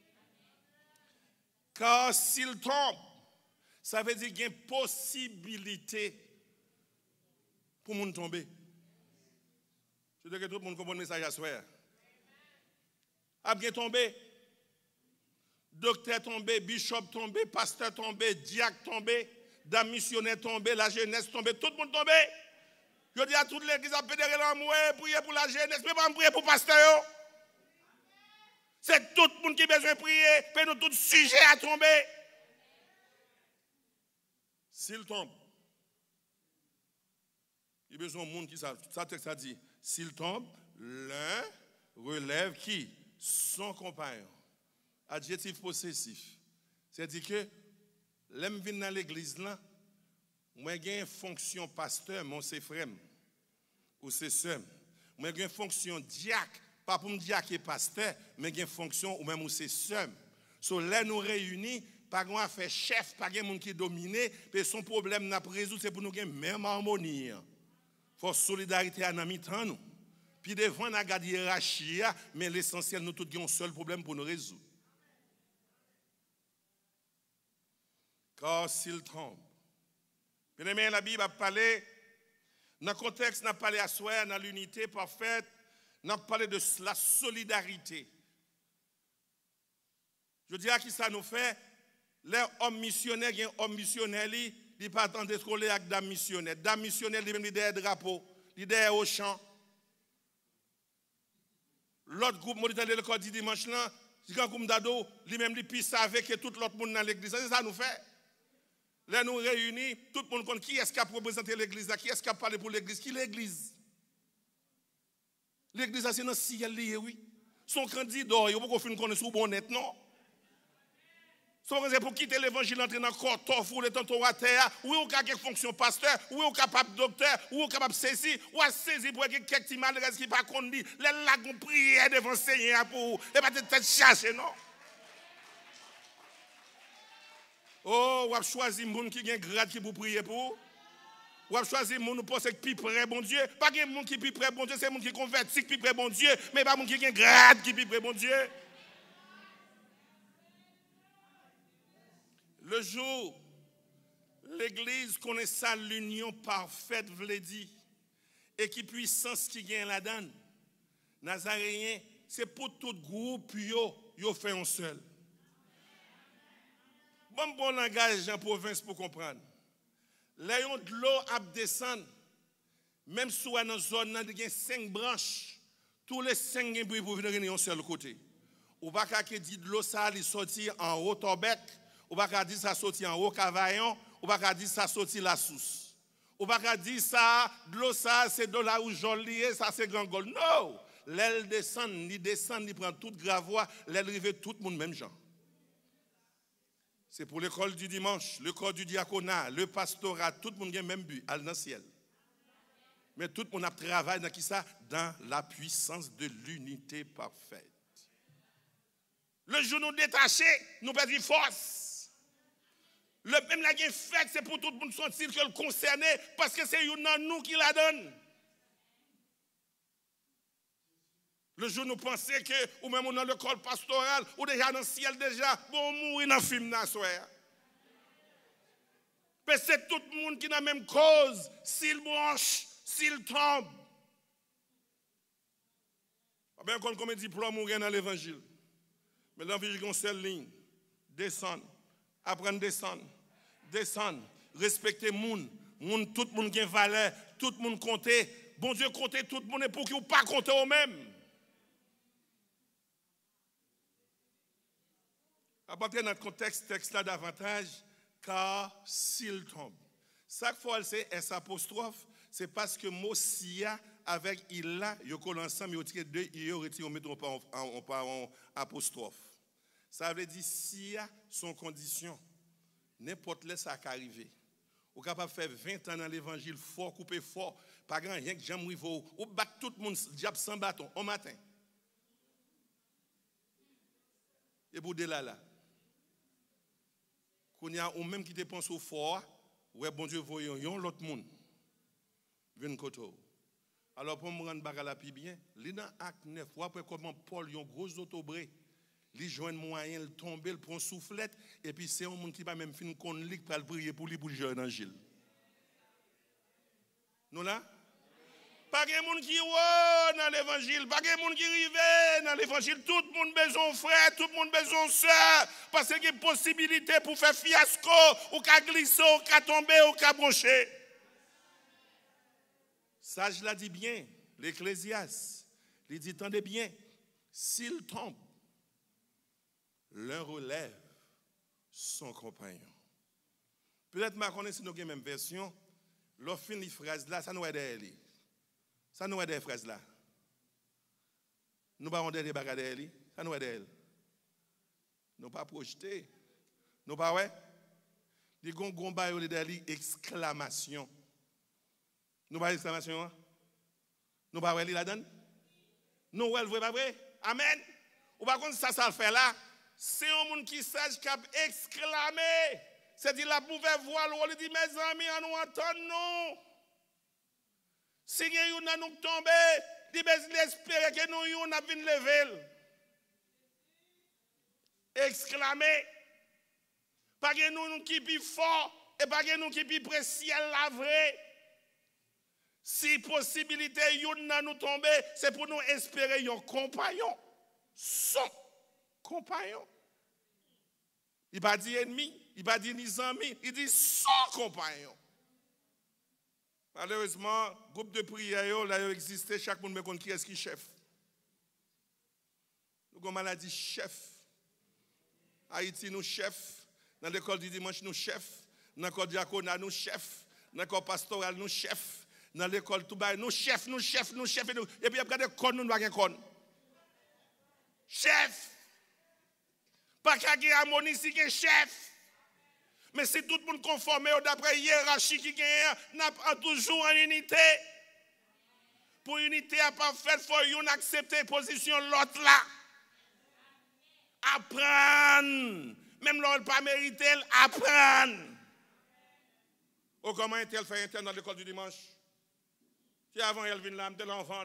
Car s'il tombe, ça veut dire qu'il y a une possibilité pour monde tomber. Je veux que tout le monde comprenne le message à soir. A bien tombé. Docteur tombé, bishop tombé, pasteur tombé, diacre tombé, dame missionnaire tombé, la jeunesse tombé, tout le monde tombé. Je dis à toute l'église à pédérer l'amour, prier pour la jeunesse, mais pas prier pour le pasteur. C'est tout le monde qui a besoin de prier, mais nous tout sujet à tomber. S'il tombe, il y a besoin de monde qui savent. Ça, texte a dit, s'il tombe, l'un relève qui? Son compagnon. Adjectif possessif. C'est-à-dire que, l'homme vient dans l'église là, moi j'ai une fonction pasteur, mon c'est frère, ou c'est sœur. Moi j'ai une fonction diacre, pas pour me dire que pasteur, mais j'ai une fonction ou même ou c'est sœur. So là nous réunis, pas qu'on a fait chef, pas qu'on qui domine, mais son problème n'a pas résolu, c'est pour nous gagner même harmonie. Faut solidarité à mi-temps nous. Puis devant on a gardé hiérarchie, mais l'essentiel nous tous avons un seul problème pour nous résoudre. Car s'il trompe. Bien aimé, la Bible a parlé, dans le contexte, n'a parlé à soi, dans l'unité parfaite, n'a parlé de la solidarité. Je dirais qui ça nous fait, les hommes missionnaires, il y a un homme missionnaire, il n'est pas attendre d'être collé avec dame missionnaire. Dame missionnaire, il est derrière le drapeau, il est derrière au champ. L'autre groupe, moi, je l'école du dimanche là, c'est quand comme d'ado, lui-même, il pisse avec tout l'autre monde dans l'église. C'est ça nous fait. Là, nous réunis, tout le monde compte qui est-ce qui a représenté l'église, qui est-ce qui a parlé pour l'église, qui est l'église. L'église, c'est dans le ciel, oui. Son candidat, il ne faut pas qu'on connaisse sous bonnet, non. Son raison pour quitter l'évangile, entrer dans le corps, torfou, le temps à terre, oui, on a quelques fonctions pasteur, oui, on est capable docteur, oui, on est capable saisir, ou à saisir pour quelques petits malades qui ne pas qu'on dit, les lagons prier devant le Seigneur pour, et pas peut-être chercher, non. Oh, ou a choisi moun qui gen grade qui pour prier pour. Ou a choisi moun nous pense que plus près bon Dieu. Pas gen moun qui plus près bon Dieu, c'est moun qui converti qui plus près bon Dieu, mais pas moun qui gen grade qui plus près bon Dieu. Le jour l'église connaît ça l'union parfaite v'le dit et qui puissance qui gagne la donne. Nazaréen, c'est pour tout groupe yo yo fait un seul. Bon bon langage en province pour comprendre. Léon de l'eau a descendre. Même si on dans zone il y a cinq branches, tous les cinq sont pour venir un seul côté. Ou pas qu'à dire de l'eau ça il sorti en haut Torbec, ou pas qu'à dire ça sorti en haut Cavaillon, ou pas qu'à dire ça sorti la Sousse. Ou pas dire ça, de l'eau ça, c'est de là où joli, ça c'est grand gol. Non! L'aile descend, ni descend, ni prend toute gravoie, l'aile rive tout le monde même genre. C'est pour l'école du dimanche, le corps du diaconat, le pastorat, tout le monde a le même but, aller dans le ciel. Mais tout le monde a travaillé dans qui ça? Dans la puissance de l'unité parfaite. Le jour nous détaché, nous perdons force. Le même la fait, c'est pour tout le monde sentir que le concerné, parce que c'est nous qui la donne. Le jour nous pensons que, ou même dans l'école pastorale, ou déjà dans le ciel déjà, bon, mourir dans le film dans soir. Parce que c'est tout le monde qui a la même cause, s'il branche, s'il tombe. Bien qu'on comme diplôme mourir dans l'évangile. Mais l'évangile, c'est une seule ligne. Descendre, apprendre à descendre, descendre, respecter le monde, monde, tout le monde qui a valeur, tout le monde compter. Bon Dieu compter tout le monde et pour qu'il ne pas compter eux-mêmes. À partir de notre contexte, texte là davantage, car s'il tombe. Chaque fois, c'est S apostrophe, c'est parce que mot sia avec il là, ils collent ensemble, ils tirent deux, ils retirent, on met en apostrophe. Ça veut dire sia son condition. N'importe là, ça va arriver. Vous êtes capable de faire vingt ans dans l'évangile, fort, couper fort, pas grand rien que j'aime rivo, ou battre tout le monde, diable sans bâton, au matin. Et pour de là, là. Qu'on y a ou même qui te pense au fort, ouais bon Dieu voyons yon l'autre monde. Vinn koto. Alors pour me rendre bagala pi bien, li dans acte neuf, après comment Paul yon gros autobré, li joine moyen, il tombe, il prend soufflette et puis c'est un monde qui pas même fin kon li pour le prier pour lui pour jouer dans Gilles. Nous là pas de monde qui est dans l'évangile, pas de monde qui arrive dans l'évangile. Tout le monde besoin frère, tout le monde besoin sœur. Parce qu'il y a une possibilité pour faire fiasco, ou qu'à glisser, ou qu'à tomber, ou qu'à brancher. Ça, je l'ai dit bien, l'Ecclésiaste. Il dit, tendez bien, s'il tombe, l'un relève son compagnon. Peut-être que je connais si nous avons la même version, l'offre fin de phrase là, ça nous aide à lire. Ça nous aide des fraises là. Nous ne des bagages derrière. Ça nous aide. Nous pas projeter. Nous pas ouais. Dit gon gon ba yo derrière exclamation. Nous pas exclamation. Nous pas ouais li la donne. Nous ouais vrai pas vrai. Amen. Ou pas contre ça ça le fait là. C'est un monde qui sage qui a exclamé. C'est dit la mauvaise voix, il dit mes amis, on nous entend nous. Si nous nous tombé, il espère que nous nous avons levé. Exclamer. Pas que nous qui plus fort et pas que nous qui plus précis la vraie. Si possibilité nous nous tomber, c'est pour nous espérer un compagnon. Son compagnon. Il ne va pas dire ennemi, il ne va pas dire ni ami, il dit son compagnon. Malheureusement, groupe de prière là existé, chaque monde me connaît qui est qui chef. Nous avons maladie chef. Haïti nous chef, dans l'école du dimanche nous chef, dans l'école diaconat nous chef, dans l'école pastorale nous chef, dans l'école tout bas nous chef, nous chef, nous chef et nous et puis regardez con nous pas con. Chef. Pas qu'il y ait harmonie si qu'il y a chef. Mais si tout le monde conforme d'après hiérarchie qui gagne, n'a pas toujours en unité. Pour unité à pas fait, il faut accepter position l'autre là. Apprendre. Même l'autre pas mérité, apprendre. Oh, comment est-elle fait interne dans l'école du dimanche? Qui avant elle vient là, de l'enfant.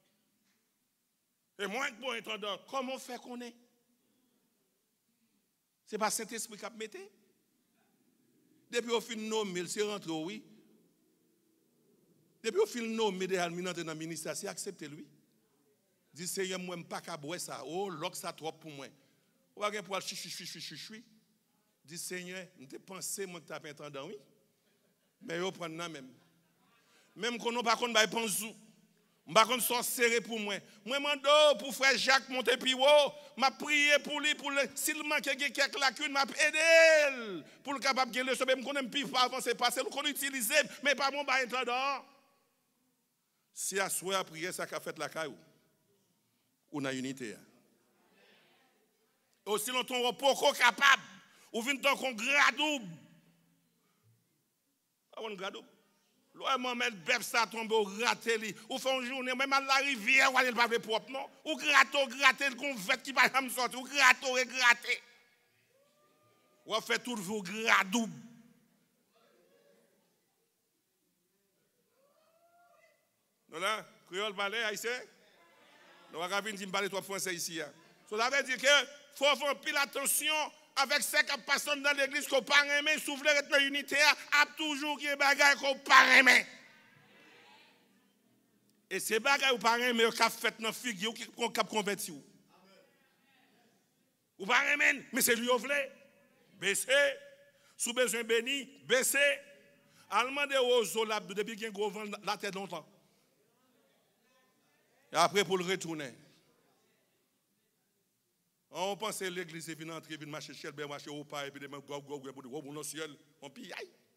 Et moi, pour entendre, comment fait qu'on est? Ce n'est pas Saint-Esprit qui a mis. Depuis au fin de nommer, c'est rentré, oui. Depuis au fin de nommer, il est dans le ministère, c'est accepté lui. Dit, Seigneur, moi, je ne peux pas boire ça. Oh, l'ox, ça trop pour moi. Ou pas pour aller chui, chui, chui, chui, chui. Dit, Seigneur, je te pensé, moi, que tu as pas entendu, oui. Mais je prends ça même. Même qu'on n'a pas qu'on va penser. Je ne vais pas serré pour moi. Moi, je demande pour frère Jacques monter plus haut. Je prie pour lui. Pour le... S'il manque quelques lacunes, je vais aider pour le capable de gagner le sommet. Je ne peux pas avancer, passer, je peux utiliser, mais pas mon bain dehors. Si à souhait à prier, ça qu'a fait la caillou. On a unité. Aussi longtemps, on n'est pas capable. Ou vient tant qu'on gradouble. Pas on gradouble. L'on m'a mis bébé ça tombe au raté li. Ou fait une journée même à la rivière ou aller pas propre non. Ou gratte gratter le convert qui va me sortir. Ou gratte et gratter. Ou fait tout le gradouble. Non là, créole parler haïtien. Nous va venir dire parler trois français ici. Ça veut dire que faut faire pile attention avec ce qui passe dans l'église qu'on pas aimer, souffler être unitaire, a toujours qui bagaille qu'on pas aimer. Et ces bagaille ou pas aimer qu'a fait dans figure qu'on cap converti ou. Ou pas aimer, mais c'est lui ouvler. Baisser, sous besoin béni, baisser. Allemand de ozo là depuis qu'il gros vent la tête longtemps. Et après pour le retourner. On pense que l'église est venue entrer, venue marcher chez elle, marcher au pas, et puis de même, go, go, go, go, go, ciel, on pille.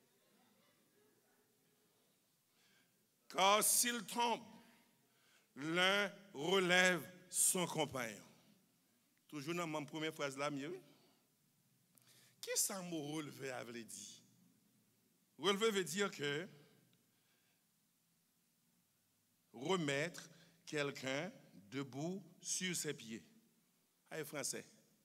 Car s'il tombe, l'un relève son compagnon. Toujours dans ma première phrase là, mieux. Qu'est-ce que ça m'a relevé à veut dire? Relever veut dire que remettre quelqu'un debout sur ses pieds. Aïe français.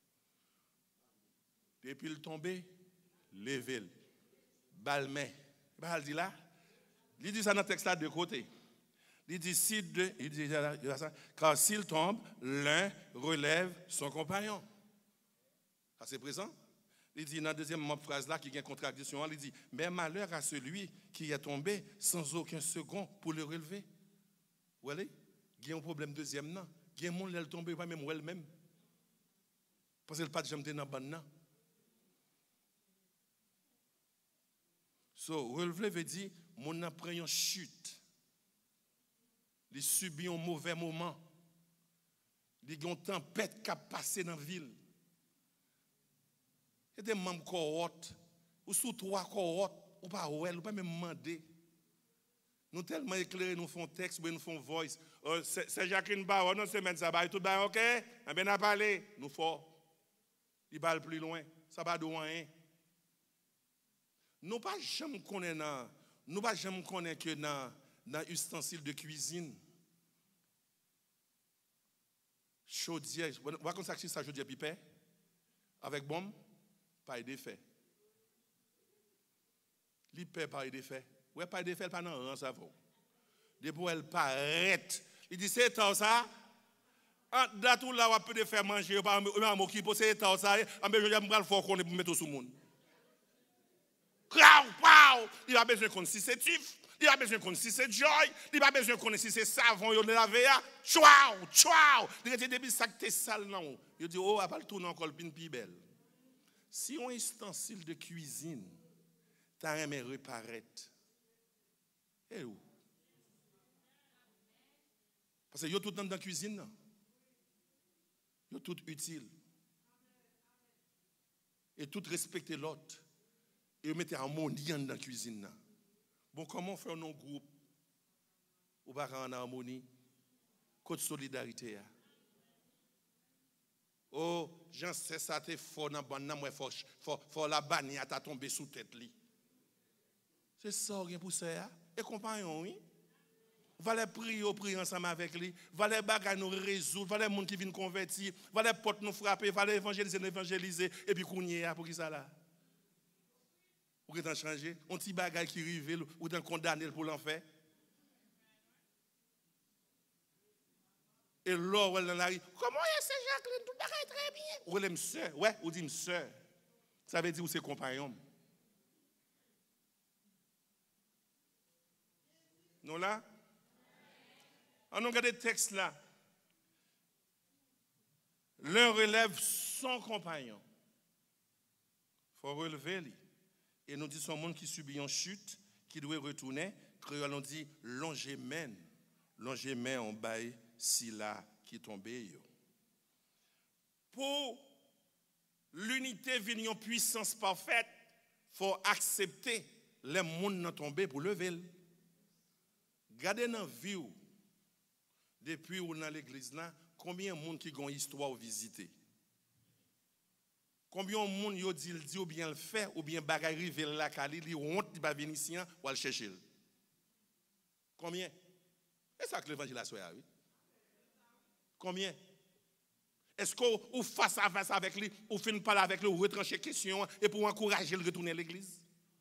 Depuis le tombé, levez-le. Balmé. Il dit là. Il dit ça dans le texte là de côté. Il dit si deux, il dit ça, car s'il tombe, l'un relève son compagnon. Ça c'est présent. Il dit dans la deuxième phrase là qui a une contradiction, il dit mais malheur à celui qui est tombé sans aucun second pour le relever. Vous voyez? Il y a un problème deuxième non. Il y a un monde qui est tombé pas même ou elle-même. Parce que le pas de jamais dans la banne. So, relever veut dire, mon a pris une chute. Il subit un mauvais moment. Il y a une tempête qui a passé dans la ville. Il y a des membres cohortes, ou sous trois cohortes, ou pas ou pas même demander. Nous tellement éclairés, nous faisons texte, nous faisons voice. Euh, c'est Jacqueline Barron, non, c'est même ça, tout bien, ok? On bien parlé, nous faisons. Il va plus loin, ça va de loin. Nous pas jamais connaître nous pas jamais connaître que dans dans ustensile de cuisine. Chaudière, vous voyez comme ça que ça chaudière pipé avec bombe, pas d'effet. L'hyper pas d'effet. Ouais pas d'effet pas dans rang ça va. Depuis elle paraît, il dit c'est temps ça. Dans tout là, on peut de faire manger, on peut m'occuper pour ces états, ça, on peut me faire fort qu'on est pour mettre sous le monde. Il a besoin qu'on si c'est tif, il a besoin qu'on si c'est joy, il a besoin qu'on si c'est savon, il a lavé, tchouaou, tchouaou. Il a dit depuis ça que t'es sale non. Il dit oh, après le tourner encore une plus belle. Si on ustensile de cuisine, t'as aimé reparaître. Et où? Parce que yo tout dans la cuisine non. Tout utile. Et tout respecter l'autre. Et mettre harmonie dans la cuisine. Bon, comment faire nos groupes ou pas en harmonie? Côte solidarité. Oh, j'en sais ça, t'es fort dans la banane, faut la bannière, t'as tombé sous tête. C'est ça, rien pour ça. Et compagnon, oui. Valait prier, prier ensemble avec lui. Valait bagaille nous résoudre. Valait monde qui vient convertir. Valait porte nous frapper. Valait évangéliser, nous évangéliser. Et puis qu'on y est, pour qui ça là? Pour qu'il changer. On petit bagaille qui rive ou d'un condamné pour l'enfer. Et là, elle dans la rue. Comment est-ce que Jacqueline? Tout bagaille très bien. Ou elle est sœur. Ouais, ou dit sœur. Ça veut dire ou c'est compagnon. Nous là? On regarde le texte là. L'un relève son compagnon. Il faut relever lui. Et nous disons son monde qui subit une chute, qui doit retourner. Créole on dit longé mène Longez main en bail si là qui tombe. Pour l'unité venir en puissance parfaite, il faut accepter les mondes qui tombé pour lever. Gardez dans la vie, depuis ou dans l'église, combien de monde qui ont une histoire à visiter? Combien de monde qui dit dit ou bien le fait, ou bien bagay rive la kali, li honte, il va venir ici, ou aller chercher. Combien? C'est ça que l'évangile a souhaité, oui. Combien? Est-ce qu'on face à face avec lui, ou fin parler avec lui, ou retrancher question, et pour encourager le retourner à l'église?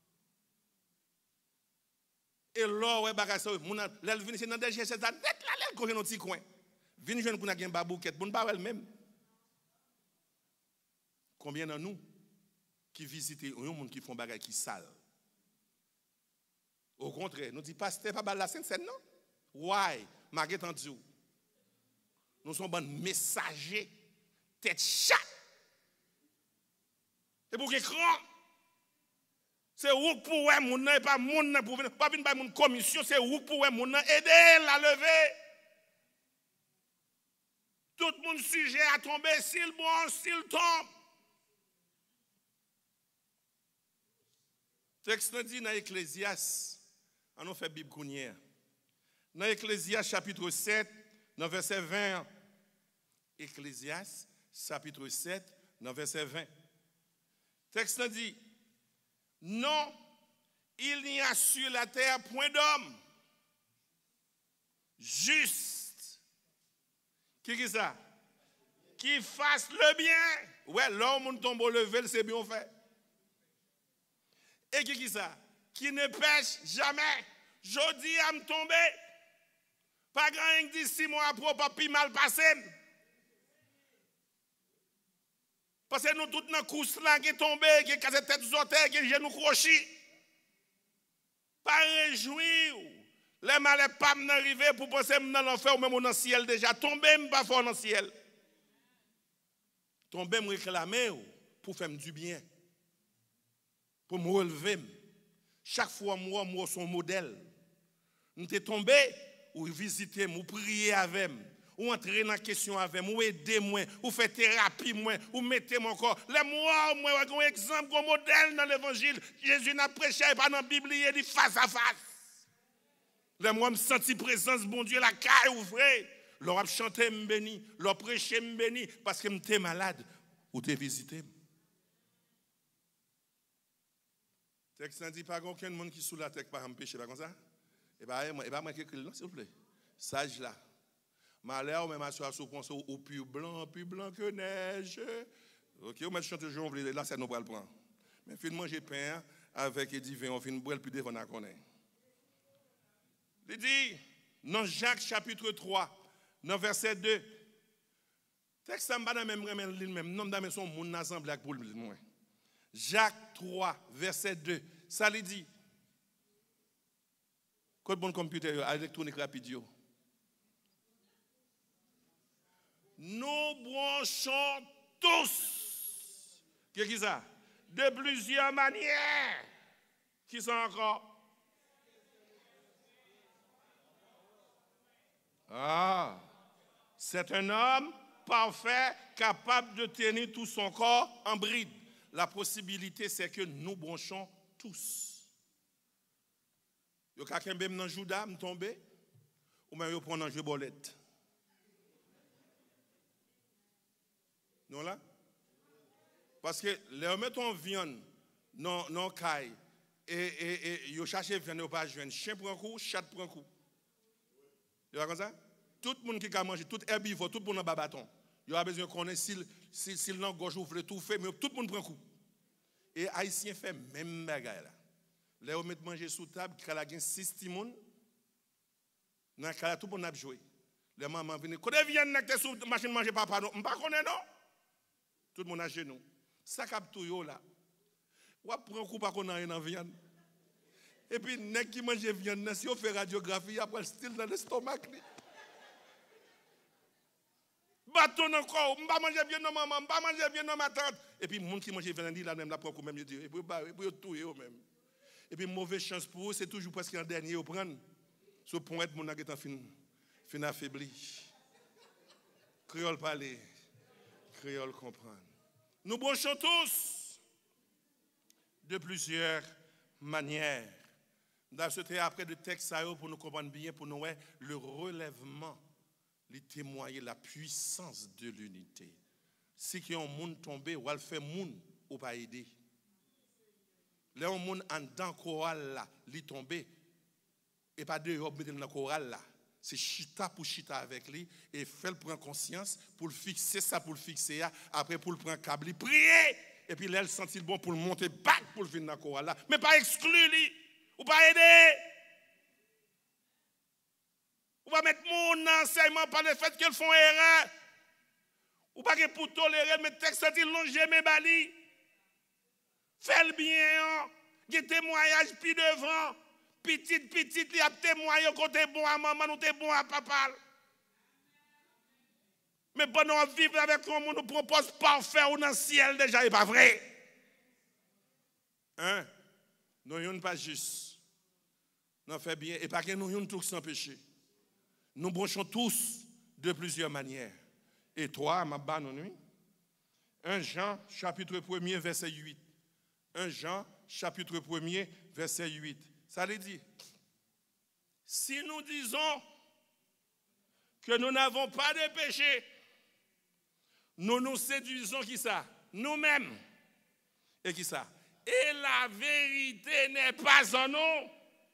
Et là, ouais, bagay ça, mon l'elle vient c'est dans des gestes ça net là, l'elle corre dans petit coin. Vinn jeune pour n'a gen babouquette, bon pas elle même. Combien de nous qui visitent un monde qui font bagay qui sale? Au contraire, nous dit pasteur pas la sainte scène non? Why? Malgré tant Dieu. Nous sommes bon messagers tête chat. Et pour que grand c'est où pour ouais mon et pas mon pour venir pas venir par mon commission, c'est où pour ouais mon aider la lever. Tout le monde sujet à tomber s'il bon s'il tombe. Texte dit dans Ecclésias, on a fait Bible kounière. Dans Ecclésias chapitre sept, dans verset vingt. Ecclésias chapitre sept, dans verset vingt. Texte dit, non, il n'y a sur la terre point d'homme juste. Qui est ça? Qui fasse le bien. Ouais, l'homme tombe au level, c'est bien fait. Et qui est ça? Qui ne pêche jamais. Jodi à me tomber. Pas grand dit six mois après, pas plus mal passé. Parce que nous tous dans course là qui tombé, qui casse tête zoté, qui genou crochi. Pas réjouir. Les malais pas m'arriver pour penser dans l'enfer ou même dans le ciel déjà. Tomber pas fort dans le ciel. Tomber me réclamer pour faire du bien. Pour me relever. Chaque fois moi moi son modèle. Nous t'es tombé ou visiter, ou prier avec moi. Ou entrer dans la question avec moi, ou aider moi, ou faire thérapie moi, ou mettre mon corps. Les moi, moi, un exemple, un modèle dans l'évangile. Jésus n'a prêché pas dans la Bible, il dit face à face. Les moi, me senti présence, bon Dieu, la caille ouvrée. Leur a chanté, me béni, leur prêché, me béni, parce que m'étais malade, ou t'es visité. Texte dit pas aucun monde qui sous la tête par un péché, pas comme ça? Et bien, et bien, moi, s'il vous plaît. Sage là. Malheur, même assuré sous pense au plus blanc, plus blanc que neige. Ok, on met chanter toujours, là, ça nous va le prendre. Mais finalement, j'ai pain avec les divins, on finit boire le plus devant à connaître. Il dit, dans Jacques chapitre trois, dans verset deux, texte ça m'a même même même non dans son monde assemblée pour le moins. Jacques trois verset deux, ça lui dit code bon computer électronique rapide. Nous branchons tous. Qu'est-ce que ça? De plusieurs manières. Qui sont encore? Ah, c'est un homme parfait, capable de tenir tout son corps en bride. La possibilité, c'est que nous branchons tous. Yo quelqu'un bem dans Judas me tomber ou même yo prendre un jeu bolette. Non là? Parce que les mettons viande non non caille et et et yo chercher viande yo pas joindre chien prend coup, chat prend coup. Tu vois comme ça? Tout le monde qui a mangé, tout herbivore, tout le monde a bâton. Il a besoin de connaître s'il si, si l'engorge ouvre tout fait, mais tout le monde prend coup. Et Haïtien fait même bagaille là. Les hommes mettent manger sous table, quand il y a six timons, dans le cas tout le monde a joué. Les mamans viennent, quand ils viennent dans sous machine manger papa, non, je ne connais pas. Tout le monde a genou. Ça capte tout là. Ou prend coup pas qu'on a rien dans viande. Et puis nèg qui mange viande, si on fait radiographie, après le style dans l'estomac. Bâton encore, on va manger bien non maman, on va manger bien non ma tante. Et puis monde qui mange viande là même la prend même je dis et puis puis tout eux même. Et puis mauvaise chance pour eux, c'est toujours parce qu'en dernier au prendre ce point mon nèg est en fin. fin affaibli. Créole parler, créole comprendre. Nous branchons tous de plusieurs manières. C'était après le texte pour nous comprendre bien, pour nous voir le relèvement, les témoigner la puissance de l'unité. Si qui un monde tombé, ou al fait monde ou pas aider. Là un monde en dedans chorale là, li tombé et pas de robe dans chorale là. C'est chita pour chita avec lui et faire prendre conscience pour le fixer ça pour le fixer après pour le prendre câble, prier et puis là elle sentit bon pour le monter back pour le venir dans chorale là, mais pas exclure lui. Ou pas aider. Ou pas mettre mon enseignement par le fait qu'ils font erreur. Ou pas que pour tolérer, mais texte dit longer mes bali. Fais le bien. Il y a témoignage puis devant. Petite, petite, il y a témoignage côté bon à maman, nous t'es bon à papa. Mais pendant vivre avec nous, on nous propose parfait ou dans le ciel déjà, c'est pas vrai. Hein? Nous ne sommes pas juste. Nous faisons bien. Et pas que nous sommes tous sans péché. Nous branchons tous de plusieurs manières. Et toi, ma bonne nuit. un Jean, chapitre premier, verset huit. un Jean, chapitre premier, verset huit. Ça veut dire, si nous disons que nous n'avons pas de péché, nous nous séduisons qui ça? Nous-mêmes. Et qui ça? Et la vérité n'est pas en nous.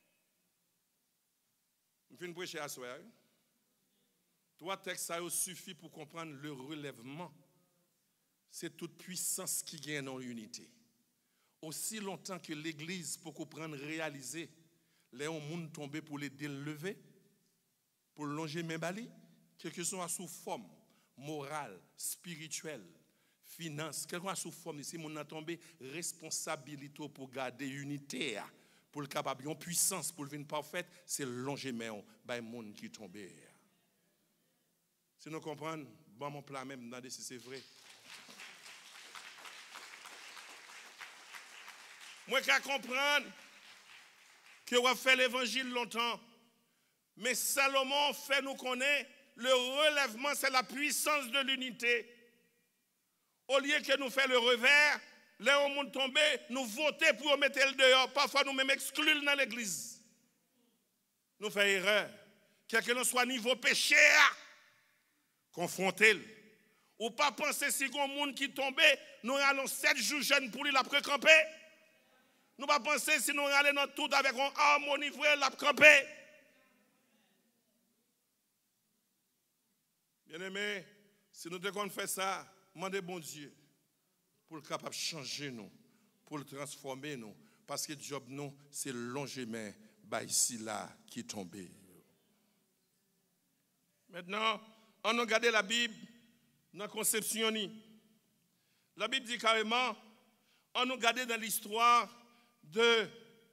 Je viens de prêcher à soir. Trois textes, ça suffit pour comprendre le relèvement. C'est toute puissance qui gagne dans l'unité. Aussi longtemps que l'Église, pour comprendre, réaliser, les gens tombés pour les délever, pour longer mes balis, quel que soit sous forme morale, spirituelle, finance, quel que soit sous forme ici, mon a tombé responsabilité pour garder unité, pour le capable, une puissance pour le venir parfaite, c'est longer mes by monde qui tombé. Si nous comprenons, bon mon plan même dans si c'est vrai. Moi qui comprendre que on fait l'évangile longtemps, mais Salomon fait nous connaître le relèvement, c'est la puissance de l'unité. Au lieu que nous fassions le revers, là où on tombe, nous votons pour mettre le dehors. Parfois, nous même exclure dans l'église. Nous faisons erreur. Quel que soit niveau péché, confrontez-le. Ou pas penser si un monde qui tombe, nous allons sept jours jeunes pour lui la précamper. Nous pas penser si nous allons dans tout avec une harmonie vraie la camper. Bien-aimé, si nous devons faire ça, demandez bon Dieu pour le capable de changer nous, pour le transformer nous, parce que le job nous, c'est longement bah ici là qui est tombé. Maintenant, on a regardé la Bible dans la conception. La Bible dit carrément, on a regardé dans l'histoire de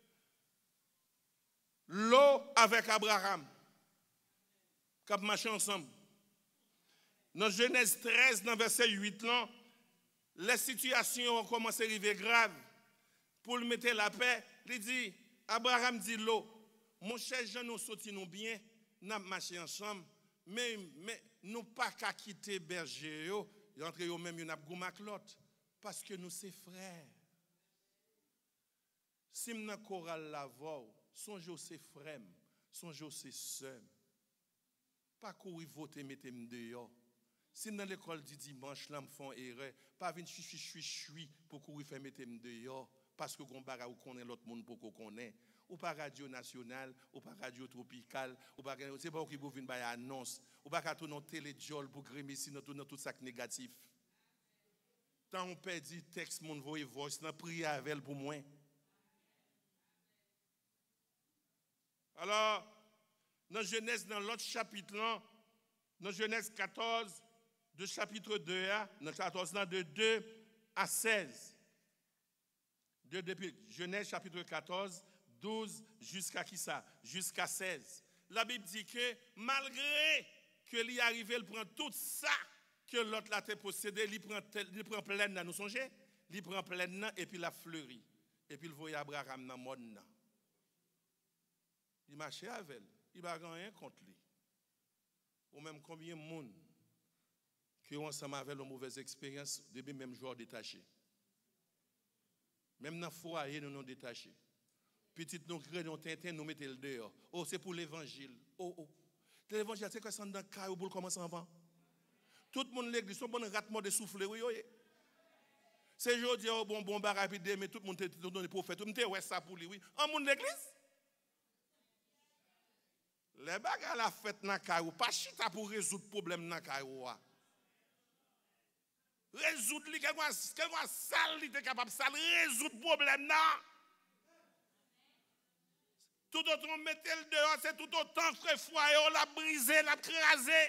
Lot avec Abraham, qui ont marché ensemble. Dans Genèse treize, dans verset huit, là, les situations ont commencé à arriver graves. Pour lui mettre la paix, il dit, Abraham dit Lot, mon cher Jean, nous sortons bien, nous avons marché ensemble, mais, mais nous pas qu'à quitter berger, et entre eux même, nous avons goumé l'autre, parce que nous sommes frères. Si nous avons choral la voix, songez aux frères, songez aux sœurs. Pas courir voter, mettez-moi dehors. Si dans l'école du dimanche, là, me font erreur, pas venir chui, chui, chui, chui, pour courir faire mettre dehors, parce que qu'on barra ou connaît l'autre monde pour qu'on connaît. Ou pas radio nationale, ou pas radio tropicale, ou pas, c'est pas qui vous venir par annonce, ou pas qu'à tout dans téléjol pour grémer si dans tout ça négatif. Tant on perd dit texte, mon voix et voix, dans prière avec elle pour moi. Alors, dans Genèse, dans l'autre chapitre, là, dans Genèse quatorze, de chapitre deux, dans quatorze, de deux à seize. De, depuis Genèse chapitre quatorze, douze jusqu'à qui ça? Jusqu'à seize. La Bible dit que malgré que lui arrivé, il prend tout ça que l'autre l'a possédé, il prend, il prend plein, nous songez? Il prend plein et puis la fleurit. Et puis il voit Abraham dans le monde. Il marchait avec elle. Il n'a rien contre lui. ou même combien de monde qui ont ensemble avec une mauvaise expérience, depuis même joueur détaché. Même dans le foyer, nous nous détachés. Petit nous créons nos tintin, nous mettons le dehors. Oh, c'est pour l'évangile. Oh, oh. L'évangile, c'est quoi ça dans le cas pour commencer avant? Tout le monde l'église, son bon ratement de souffler, oui, oui. C'est aujourd'hui, oh, bon, bon, rapide, mais tout le monde est donné prophète. Tout le monde est ouais, ça pour lui, oui. En monde l'église? Les bagages la fête dans le cas, pas chita pour résoudre le problème dans le cas. Résoudre li quelque chose sale li te capable sale résoudre problème là. Tout autant mettre le dehors c'est tout autant que foyer on l'a brisé, l'a crasé.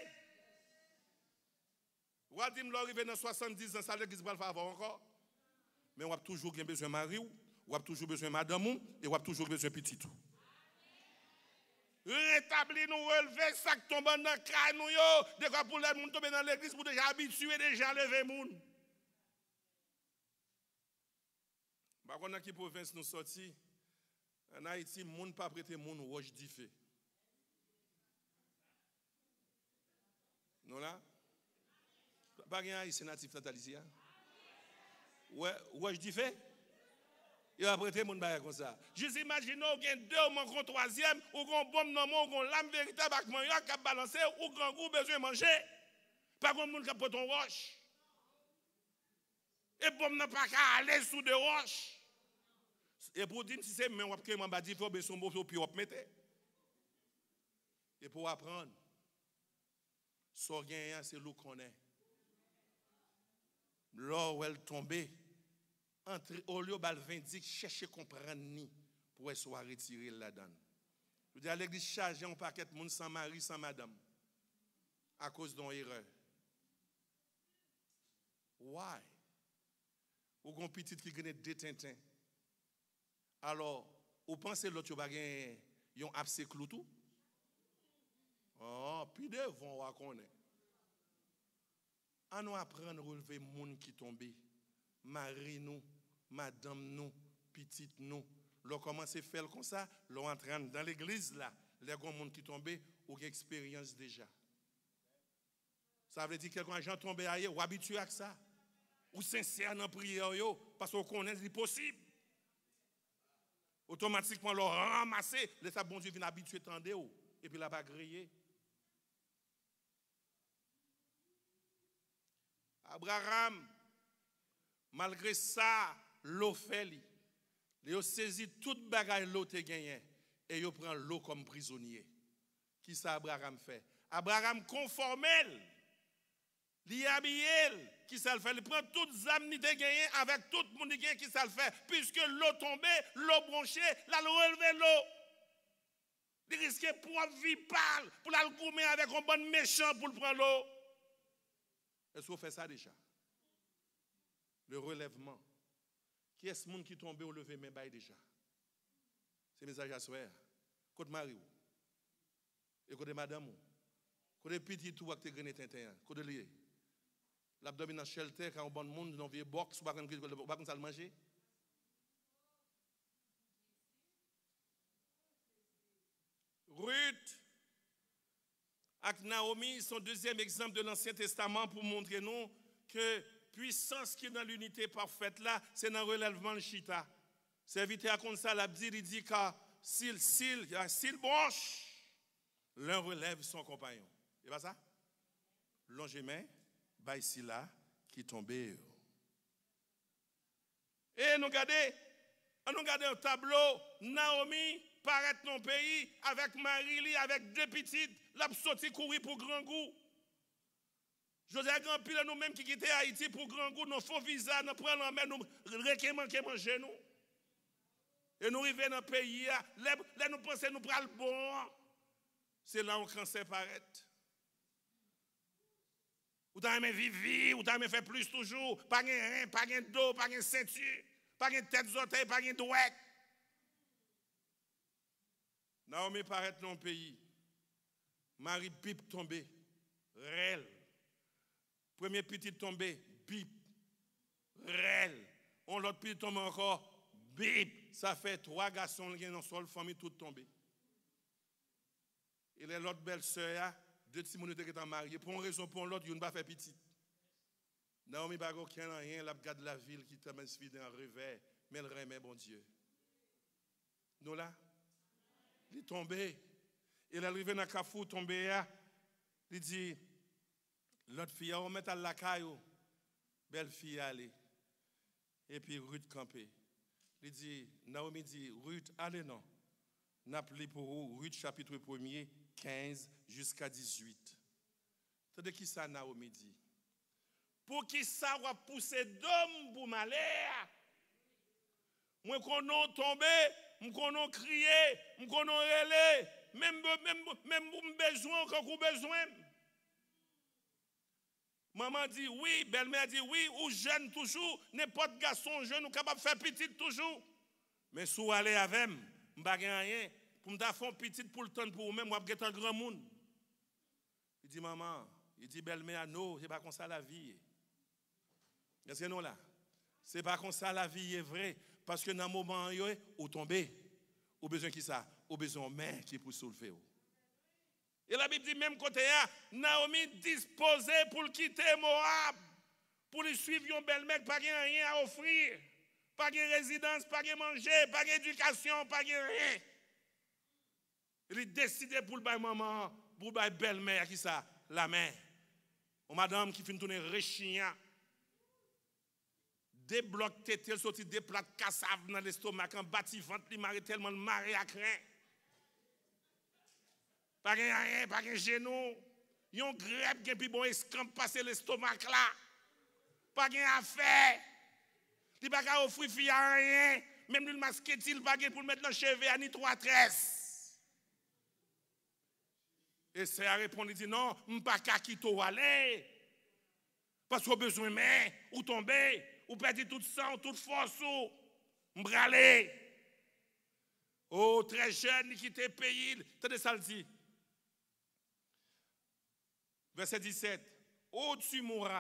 Ou a dit me l'arrivé dans soixante-dix ans ça l'église va le faire encore. Mais on a toujours besoin de mari ou on a toujours besoin de madame et on a toujours besoin de petit tout. Rétablir nous relever ça qui tombe dans le cas nous yo de quoi pour les monde tomber dans l'église pour déjà habituer déjà lever monde. Par contre, dans quelle province nous sortis, en Haïti, le monde pas prêté monde roche diffé. Non là? Pas rien Haïti natif natalicia. Ouais, roche diffé? Il va prêter monde bail comme ça. Juste imaginez ou gain deux ou un troisième ou gon bombe non ou gon lame véritable avec man yo qui balancer ou grand goût besoin manger. Pas gon monde qui prend ton roche. Et bombe n'a pas qu'à aller sous de roche. Et pour dire si c'est mais on va que m'en badi faut besoin beau puis on mettre. Et pour apprendre so gagnant c'est l'eau qu'on est. L'or où elle tomber entre au lieu bal vingt chercher comprendre ni pour soit retirer là-dedans. Je dis à l'église charger un paquet de monde sans mari sans madame à cause d'une erreur. Why? Ou gon petit qui gagne deux tintins. Alors, vous pensez l'autre va gagner yon abcès clou tout? Oh, puis devant on connaît. On nous apprendre relever monde qui tombé. Mari nous, madame nous, petite nous. L'on commence à faire comme ça, l'on entraîne dans l'église là, les gens monde qui tombé ou qui expérience déjà. Ça veut dire que quelqu'un gens tombé ailleurs ou habitué à ça. Ou sincère dans prière yo parce qu'on connaît c'est possible. Automatiquement le ramasser, laisse bon Dieu vient habituer tendez et puis là pas griller. Abraham malgré ça l'eau fait li. Il a saisi toute bagaille l'eau te gagné et il prend l'eau comme prisonnier. Qui ça Abraham fait? Abraham conformel. Li habille qui ça le fait, il prend toutes les âmes qui gagné avec tout le monde qui ça le fait puisque l'eau tombée, l'eau branchée, là le relever l'eau. Il risque pour vie parle pour la goumer avec un bon méchant pour prendre l'eau. Est-ce qu'on fait ça déjà? Le relèvement. Qui est ce monde qui tombe au lever mais bail déjà? C'est message à soir. Côté mari et côté madame côté petit tout avec tes grenet tintin côté lié. L'abdomen shelter quand on bon monde dans vieux box ou pas comme ça le manger. Ruth avec Naomi sont deuxième exemple de l'Ancien Testament pour montrer nous que puissance qui est dans l'unité parfaite là, c'est dans le relèvement de Chita. Serviteur à comme ça, la dit, il dit que s'il s'il s'il branche, l'un relève son compagnon. C'est pas ça? Longez main, bah ici là, qui tombe. Et nous regardons, nous regardons un tableau, Naomi paraît dans le pays avec Marie, avec deux petites, l'a sorti courir pour grand goût. José grand pile nous-mêmes qui quittent Haïti pour grand goût, nous font visa, nous prenons en main, nous requémons manger nous. Et nous arrivons dans le pays, là nous pensons nous prenons le bon. C'est là où le cancer paraît. Ou t'as aimé vivre, ou t'as aimé faire plus toujours, pas de rein, pas de dos, pas de ceinture, pas de tête d'orteil, pas de douette. Naomi paraît dans le pays. Marie pipe tombée, réel. Premier petit tombé, bip, réel. On l'autre petit tombe encore, bip. Ça fait trois garçons qui sont dans la famille tout tombé. Et l'autre belle-sœur, deux petits monde qui étaient mariés, pour une raison pour l'autre, ils n'ont pas fait petit. Naomi n'a pas rien, elle regarde la ville qui t'a mis en revers, mais elle remet bon Dieu. Nous là, il est tombé. Il est arrivé dans le carrefour, tombé. Il dit, l'autre fille, on met à la caillou. Belle fille, allez. Et puis Ruth campé. Il dit, Naomi dit, Ruth, allez non. N'appelez pour vous, Ruth chapitre premier, quinze jusqu'à dix-huit. Tandis qui ça Naomi dit? Pour qui ça va pousser d'homme pour m'aller? Moi qu'on a tombé, moi qu'on a crié, moi qu'on a relé, même même même pour besoin quand vous besoin. Maman dit oui, belle-mère dit oui, ou jeune toujours, n'importe garçon jeune ou capable de faire petit toujours. Mais si vous allez avec moi, je ne vais rien. Pour me faire petit pour le temps pour vous-même, je vais un grand monde. Il dit maman, il dit belle-mère, non, ce n'est pas comme ça la vie. Est-ce que non là? Ce n'est pas comme ça la vie est vraie. Parce que dans le moment où vous tombez, vous avez besoin de qui ça? Vous avez besoin de main qui pour soulever. Et la Bible dit même côté là, Naomi disposée pour quitter Moab, pour lui suivre une belle-mère, pas rien à offrir, pas de résidence, pas de manger, pas d'éducation, pas de rien. Il a décidé pour le bail maman, pour le bail belle-mère qui ça, la main. Une madame qui finit tourner réchien. Des blocs tétés, sorti des plats de cassave dans l'estomac, en bâti ventre, il m'a tellement maré à craint. Pas de rien, pas de genou. Yon grève qui est bon escampe passer l'estomac là. Pas de affaire. Il pas qu'à offrir fille à rien. Même le masque il pas pour mettre dans cheveux à ni trois tresses. Et c'est à répondre, il dit non, je pas qu'à quitter aller. Parce qu'on a besoin de main, ou tomber, ou perdre tout sang, toute force, ou m'braler. Oh, très jeune, qui quitte le pays. Tenez ça le dit. Verset dix-sept. Oh, tu mourras,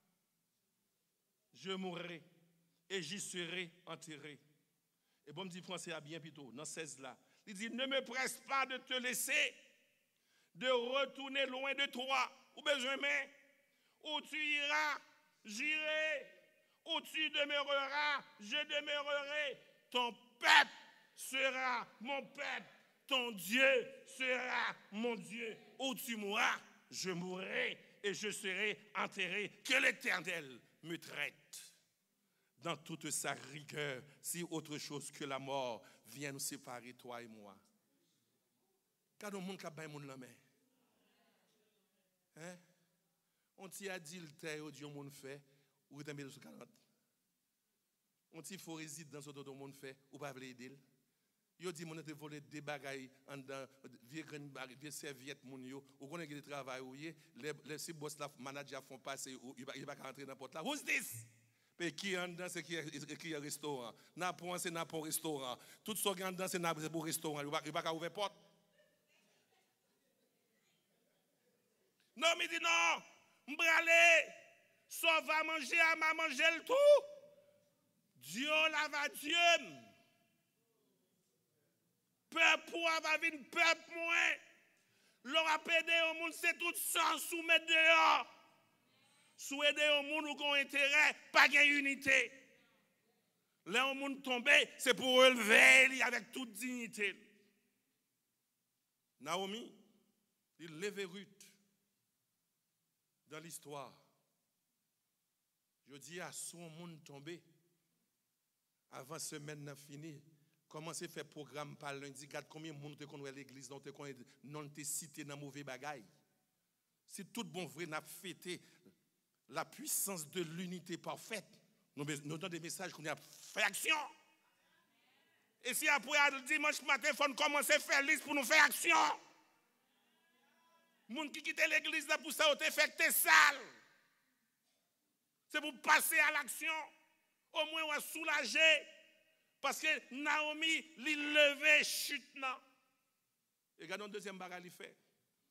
je mourrai, et j'y serai enterré. Et bon, me dit français à bien plutôt, dans seize là. Il dit, ne me presse pas de te laisser, de retourner loin de toi. Ou besoin de main. Où tu iras, j'irai. Où tu demeureras, je demeurerai. Ton peuple sera mon peuple. Ton Dieu sera mon Dieu. Où tu mourras, je mourrai et je serai enterré. Que l'Éternel me traite dans toute sa rigueur, si autre chose que la mort vient nous séparer, toi et moi. Quand on monte à monde la main, hein? On t'y a dit le terre au Dieu monde fait, ou t'as mis sur quarante. On t'y faut résider dans ce que monde fait, ou pas veut aider. Yo dit mon te volé des bagailles en dans vieux grande bagaille, vieux serviette mon yo, ou connaît que travail ou les les si boss la manager font passer, il va il va rentrer dans porte là. Who's this? Mais qui en dans c'est qui qui restaurant. N'a pas c'est n'a pas restaurant. Tout ce qui en dans c'est n'a pas restaurant, il va il va ouvrir porte. Non, mais dit non. M'bralé, ça va manger à ma manger le tout. Dieu la va Dieu. Peuple pour va venir peuple moins. Leur a pédé au monde c'est tout sans soumettre dehors. Souaider au monde ou qu'on intérêt, pas gain unité. Là au monde tombé, c'est pour relever avec toute dignité. Naomi, il lève Ruth. Dans l'histoire, je dis à son monde tombé, avant semaine n'a fini, commencez à faire programme par lundi, regarde combien de monde te connaît l'église, dont te connaît non te cité dans mauvais bagaille. Si tout bon vrai n'a fêté la puissance de l'unité parfaite, nous nous donnons des messages qu'on a fait action. Et si après le dimanche matin, il faut commencer à faire liste pour nous faire action. Les gens qui quittent l'église là pour ça, on te fait que t'es sale. C'est pour passer à l'action. Au moins, on va soulager. Parce que Naomi, l'il levé, chute là. Et regardons le deuxième bagage qu'il fait.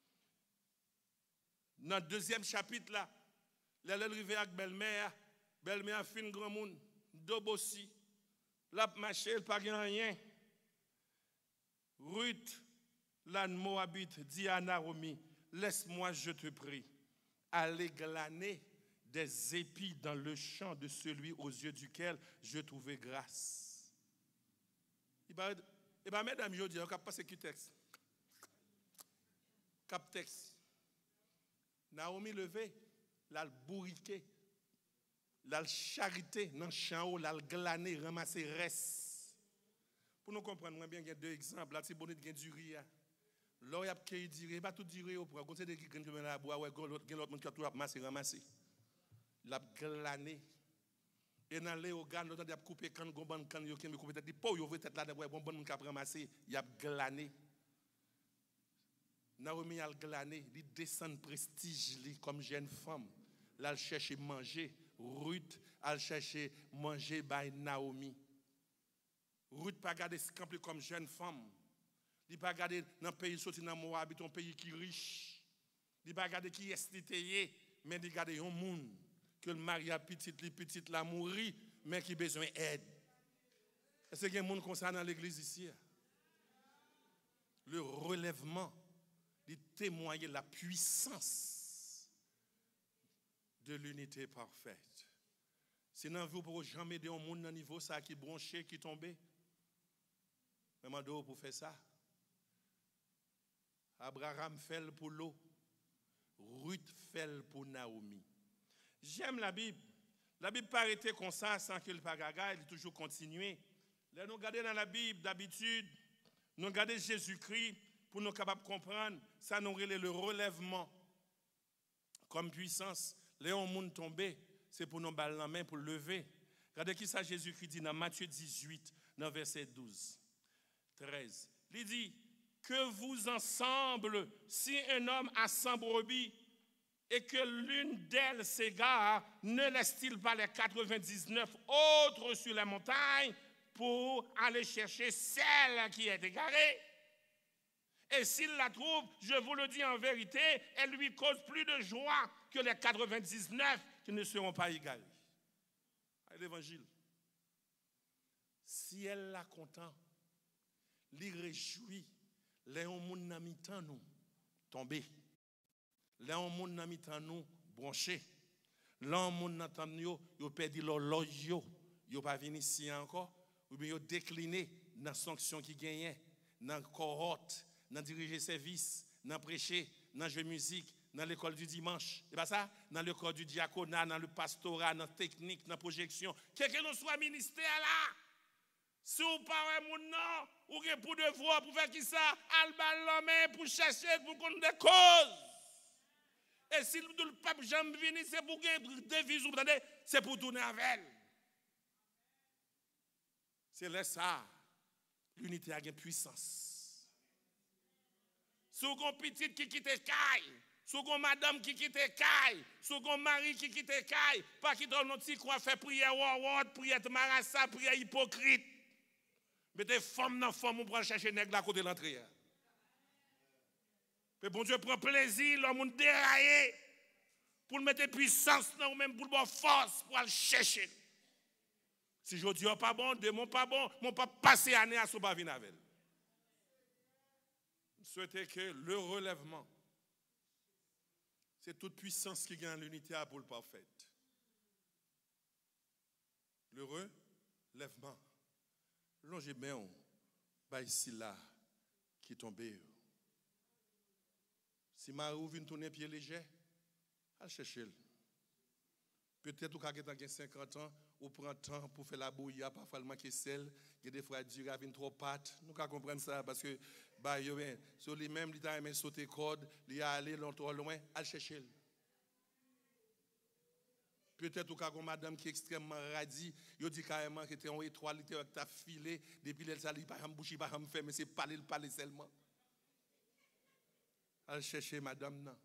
Dans le deuxième chapitre là, elle est arrivée avec belle-mère. Belle-mère fin grand monde. Dobossi. La marché, elle pas rien. Ruth, la Moabite, dit à Naomi, laisse-moi, je te prie, aller glaner des épis dans le champ de celui aux yeux duquel je trouvais grâce. Et bien, mesdames, je dis, on va passer qui texte. Cap texte. Naomi levé, l'a bourriqué, l'a charité dans le champ, l'a glané, ramassé reste. Pour nous comprendre bien, il y a deux exemples. Là, c'est bon, il y a du riz. Là, il y a qui dit, pas tout dire au point. Quand c'est des qui gagnent la bois, ouais, l'autre monde qui a tout ramassé, ramassé. L'a glané. Et dans les organes, l'autre a coupé quand on a coupé, il a coupé tête, il a coupé tête là, il a bon qui a ramassé, il a glané. Naomi a glané, il descend prestige comme jeune femme. Là, elle cherche manger. Ruth a cherché manger by Naomi. Ruth pas garder ce camp comme jeune femme. Il pas garder dans pays sorti dans Moab, un pays qui est riche. Il pas garder qui est littéraire, mais il garder un monde que le mari a petit, li petit la mourir, mais qui besoin d'aide. Est-ce qu'il y a un monde comme ça dans l'église ici? Le relèvement, il témoigne la puissance de l'unité parfaite. Sinon, vous ne pouvez jamais aider un monde dans niveau ça qui bronché, qui tombé. Mais je pour faire ça. Abraham fait pour l'eau. Ruth fait pour Naomi. J'aime la Bible. La Bible pas arrêter comme ça sans qu'il pas gaga, elle toujours continuer. Là nous regarder dans la Bible d'habitude, nous regarder Jésus-Christ pour nous capables de comprendre, ça nous relève le relèvement comme puissance. Là on monde tombé, c'est pour nous baller la main pour lever. Regardez qui ça Jésus-Christ dit dans Matthieu dix-huit, dans verset douze, treize. Il dit que vous ensemble, si un homme a cent brebis et que l'une d'elles s'égare, ne laisse-t-il pas les quatre-vingt-dix-neuf autres sur la montagne pour aller chercher celle qui est égarée? Et s'il la trouve, je vous le dis en vérité, elle lui cause plus de joie que les quatre-vingt-dix-neuf qui ne seront pas égarés. L'évangile. Si elle la content, l'y réjouit, les gens n'a mis tant nous tomber. Les gens n'a mis tant nous brancher. Les gens n'a tant nous yo perdu leur loge yo, yo pas venir ici encore ou bien yo décliné dans sanction qui gagnait, dans cohorte, dans diriger service, dans prêcher, dans jouer musique, dans l'école du dimanche. C'est pas ça? Dans l'école du diaconat, dans le pastorat, dans la technique, dans la projection. Quel que nous soit ministère là. Si vous parlez mon nom, ou que pour devoir pour faire qui ça, al bal la main pour chercher pour qu'on des causes. Et si le pape jamais venu, c'est pour que devise vous entendez, c'est pour tourner avec elle. C'est là ça. L'unité a une puissance. Si vous avez petite qui quitte caille, si vous avez madame qui quitte caille, si vous avez mari qui quitte caille, pas qui donne notre quoi faire prière wawad, prière marassa, prière hypocrite. Mettez femme dans femme, on prend chercher nègre à côté de l'entrée. Mais bon Dieu prend plaisir, l'homme déraillé, pour mettre puissance dans même pour avoir force pour aller chercher. Si je dis pas bon, démon pas bon, mon pas passer année à son pas venir avec. Souhaitez que le relèvement, c'est toute puissance qui gagne l'unité pour le parfait. Le relèvement. Longez bien, bah ici là, qui tombe. Si Marie vient tourner pied léger, elle cherche. Peut-être ou quand vous cinquante ans, ou prend temps pour faire la bouillie, parfois le manque sel, il y a des fois du ravine trop pâte. Nous pouvons comprendre ça parce que bah yo ben, sur lui même il a sauter corde, il a allé longtemps loin, elle cherche. Peut-être que quand madame qui est extrêmement radie, il dit carrément que tu es en étoile, tu as filé, depuis elle s'allie par un bouche, par un fait, mais c'est parler, le parler seulement. Elle cherche madame, non.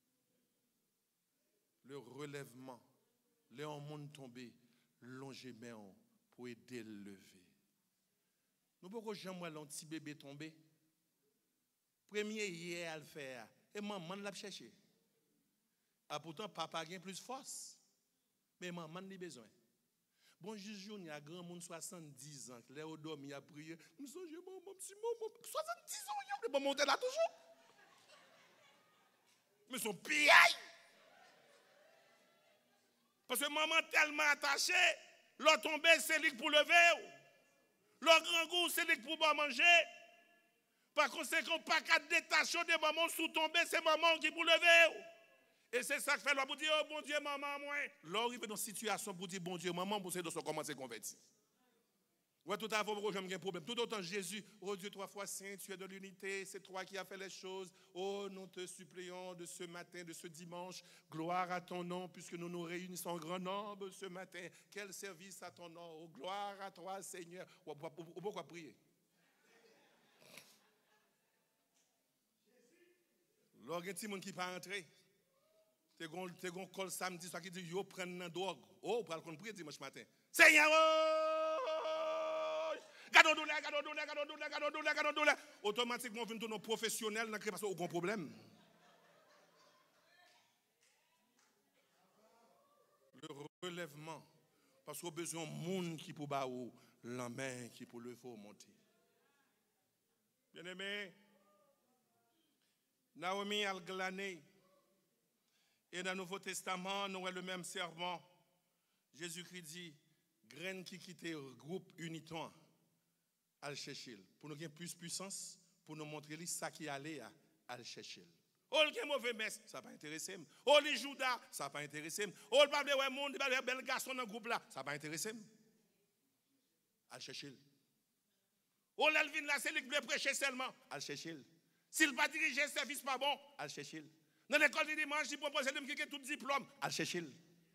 Le relèvement, les gens tombés, longer main pour aider le lever. Nous ne pouvons jamais voir un petit bébé tomber. Premier hier à le faire, et maman l'a cherché. Ah, pourtant, papa a plus de force. Mais maman n'a besoin. Bon, Jésus, il y a grand monde soixante-dix ans, les odom, il a prié. Nous sommes mon petit maman, soixante-dix ans, il a monté là toujours. Mais son piaille. Parce que maman tellement attachée, l'autre tombé, c'est lui pour lever. L'autre grand goût, c'est lui pour pas manger. Par conséquent, pas qu'à détacher des mamans sous tomber, c'est maman qui pour lever. Et c'est ça que fait l'homme pour dire, oh bon Dieu, maman, moi. L'homme arrive dans une situation pour dire, bon Dieu, maman, pour de commencer à convertir. Ouais, tout à fait, j'ai un problème. Tout autant Jésus, oh Dieu, trois fois saint, tu es de l'unité, c'est toi qui as fait les choses. Oh, nous te supplions de ce matin, de ce dimanche, gloire à ton nom, puisque nous nous réunissons en grand nombre ce matin. Quel service à ton nom, oh, gloire à toi, Seigneur. On pourquoi prier? Lorsqu'il y a un petit monde qui pas entrer, tu as un col samedi, ça qui dit, yo, prenne une drogue. Oh, pour aller prier dimanche matin. Seigneur, automatiquement, on vient de nos professionnels, parce qu'on a un problème. Le relèvement, parce qu'on a besoin de monde qui peut battre la main, qui peut lever ou monter. Bien aimé, Naomi a glané, et dans le Nouveau Testament, nous avons le même serment. Jésus-Christ dit, graine qui quitte le groupe uniton, à le chercher. Pour nous avoir plus de puissance, pour nous montrer ça qui allait à le chercher. Oh, il y a un mauvais messe, ça n'a pas intéressé. Oh, les Judas, ça n'a pas intéressé. Oh, le parle de monde, il y a bel garçon dans le groupe là, ça n'a pas intéressé. À le chercher. Oh, l'Elvin là, c'est lui qui veut prêcher seulement, à le chercher. S'il ne va pas diriger un service pas bon, à le chercher. Dans l'école du dimanche, il propose de me quitter tout diplôme, à le chercher.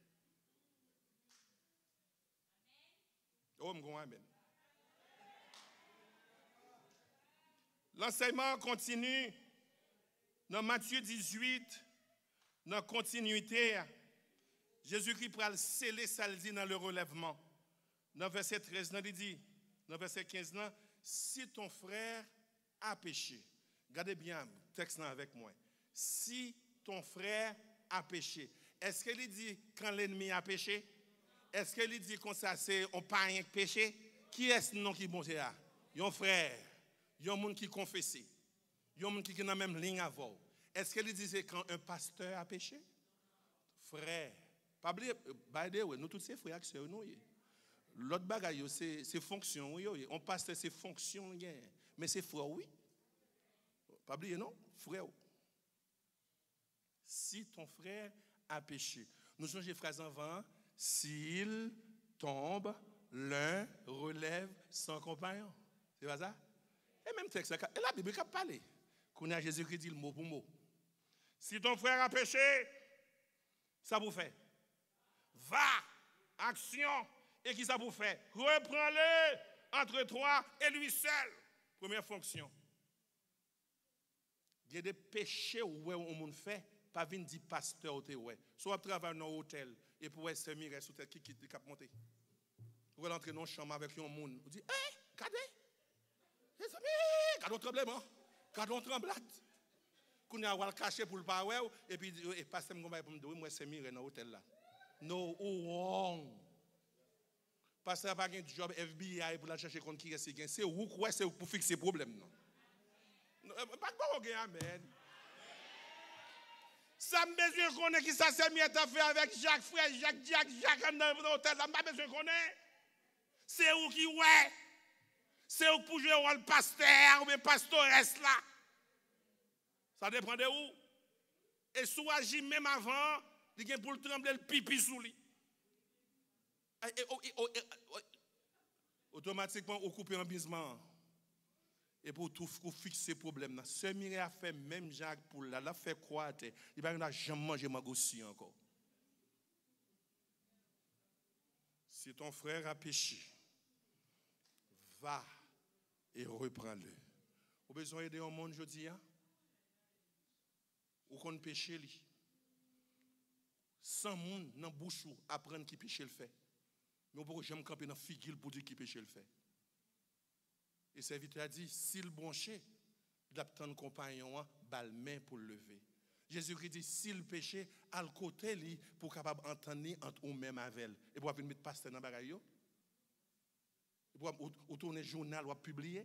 Oh, je amen. L'enseignement continue dans Matthieu dix-huit, dans continuité. Jésus-Christ va sceller ça dit dans le relèvement. Dans verset treize, il dit, dans verset quinze, si ton frère a péché, regardez bien le texte avec moi. Si ton frère a péché, est-ce qu'il dit quand l'ennemi a péché? Est-ce qu'il dit qu'on ça c'est on pas rien péché? Qui est-ce non qui bon là? Yon frère, yon monde qui confesse, yon monde qui est dans la même ligne avant. Est-ce qu'il dit c'est quand un pasteur a péché? Frère, pas oublier, by the way, nous tous ces frères qui nous. L'autre bagaille c'est c'est fonction, oui, on pasteur c'est fonction, mais c'est frère oui. Pas oublier non, frère. Si ton frère a péché, nous sommes des phrases avant. S'il tombe, l'un relève son compagnon. C'est pas ça? Et même texte, et la Bible a parlé. Qu'on a Jésus-Christ dit le mot pour mot. Si ton frère a péché, ça vous fait. Va, action, et qui ça vous fait? Reprends-le entre toi et lui seul. Première fonction. Il y a des péchés où on monde fait, pas venir dire pasteur ou ouais. Soit travailler dans un hôtel. Et pour se mirer sous tête qui qui cap monter. Vous allez entrer dans une chambre avec un monde. Vous dites, hé, regardez. Les amis, regardez un tremblement. Regardez un tremblade. Qu'on a le caché pour le pas et puis et passer mon bail pour me dire moi se mirer dans l'hôtel là. No wrong. Passer pas un job F B I pour la chercher contre qui est c'est où quoi c'est pour fixer problème non. Pas bon amen. Ça me besoin qu'on ait qui ça s'est mis à faire avec Jacques, frère Jacques, Jacques, Jacques dans l'hôtel. Ça pas besoin qu'on ait. C'est où qui ouais. C'est où pour jouer au rôle pasteur ou bien pastoresse là. Ça dépend de où. Et soit agit même avant, il y a pour le trembler le pipi sous lui. Automatiquement, on coupe un bisement. Et pour tout fixer le problème, ce mire a fait même Jacques pour là, l'a fait croire, il n'a jamais mangé ma gossi encore. Si ton frère a péché, va et reprends-le. Vous avez besoin d'aider au monde aujourd'hui, hein? Ou qu'on péché lui. Sans monde dans bouche apprendre qui péché le fait. Mais on peut jamais camper dans figure pour dire qui péché le fait. Et serviteur a dit, s'il bronchait, il a un compagnon, bal main pour le lever. Jésus-Christ dit, s'il péché, à le côté, lui, pour capable entendre entre ou même avec elle. Et pour venir pasteur dans le bagaille. Et pour tourner journal, ou publier.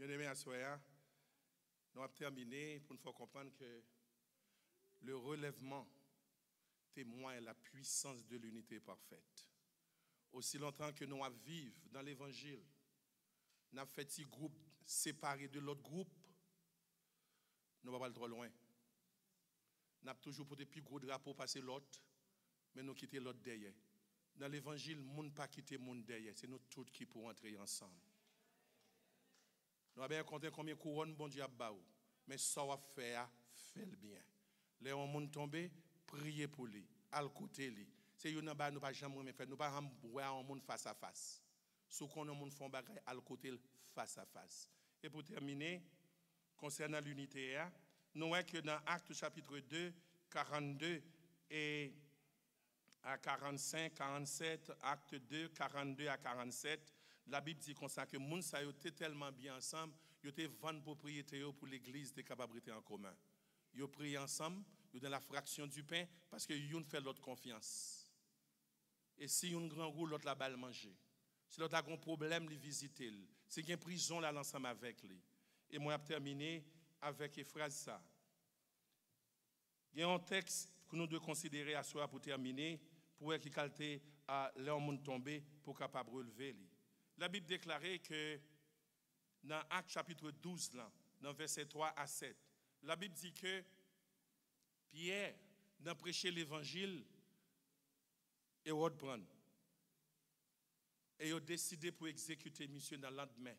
Bien aimé à soi, nous avons terminé pour nous faire comprendre que le relèvement témoigne la puissance de l'unité parfaite. Aussi longtemps que nous vivons dans l'évangile, nous avons fait des groupes séparés de l'autre groupe, nous ne va pas trop loin. Nous avons toujours pour des plus gros drapeaux passer l'autre, mais nous quitter l'autre derrière. Dans l'évangile, nous ne pouvons pas quitter le monde derrière, c'est nous tous qui pouvons entrer ensemble. Nous avons bien compté combien de couronnes bon Dieu a baou, mais ça va faire, fait le bien. Les gens tombé, priez pour lui, à côté lui. C'est une bas nous pas jamais faire, nous pas voir un monde face à face. Sous qu'on a monde font bagaille à côté face à face. Et pour terminer, concernant l'unité, nous voyons que dans Actes chapitre deux, quarante-deux et à quarante-cinq, quarante-sept, Acte deux, quarante-deux à quarante-sept, la Bible dit comme ça que les gens étaient tellement bien ensemble, ils étaient vingt propriétés pour l'église des capacités en commun. Ils prient ensemble, ils dans la fraction du pain parce que ils fait l'autre confiance. Et si un grand roue, l'autre la balle manger. Si l'autre a un problème, il visite. Si il y a une prison, là, ensemble avec lui. Et moi, je terminer avec une phrase ça. Il y a un texte que nous devons considérer à soi pour terminer, pour qu'il qualité à l'homme tombé pour capable relever lui. La Bible déclarait que dans Actes chapitre douze, là, dans versets trois à sept, la Bible dit que Pierre, dans prêcher l'évangile, et Hérode prend. Et il a décidé pour exécuter mission dans le lendemain.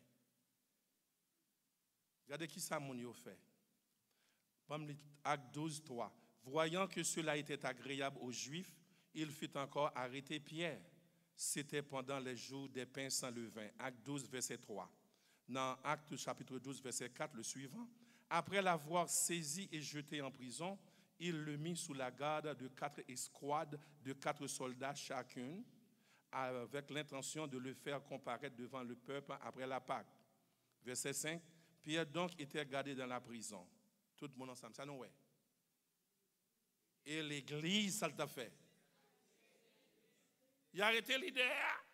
Regardez qui ça mon fait. Acte douze, trois. Voyant que cela était agréable aux Juifs, il fit encore arrêter Pierre. C'était pendant les jours des pains sans levain. Acte douze, verset trois. Dans Acte chapitre douze, verset quatre, le suivant. Après l'avoir saisi et jeté en prison, il le mit sous la garde de quatre escouades de quatre soldats chacune, avec l'intention de le faire comparaître devant le peuple après la Pâque. Verset cinq. Pierre donc était gardé dans la prison. Tout le monde ensemble, ça nous ouais. Et l'église, ça l'a fait. Il a arrêté l'idée.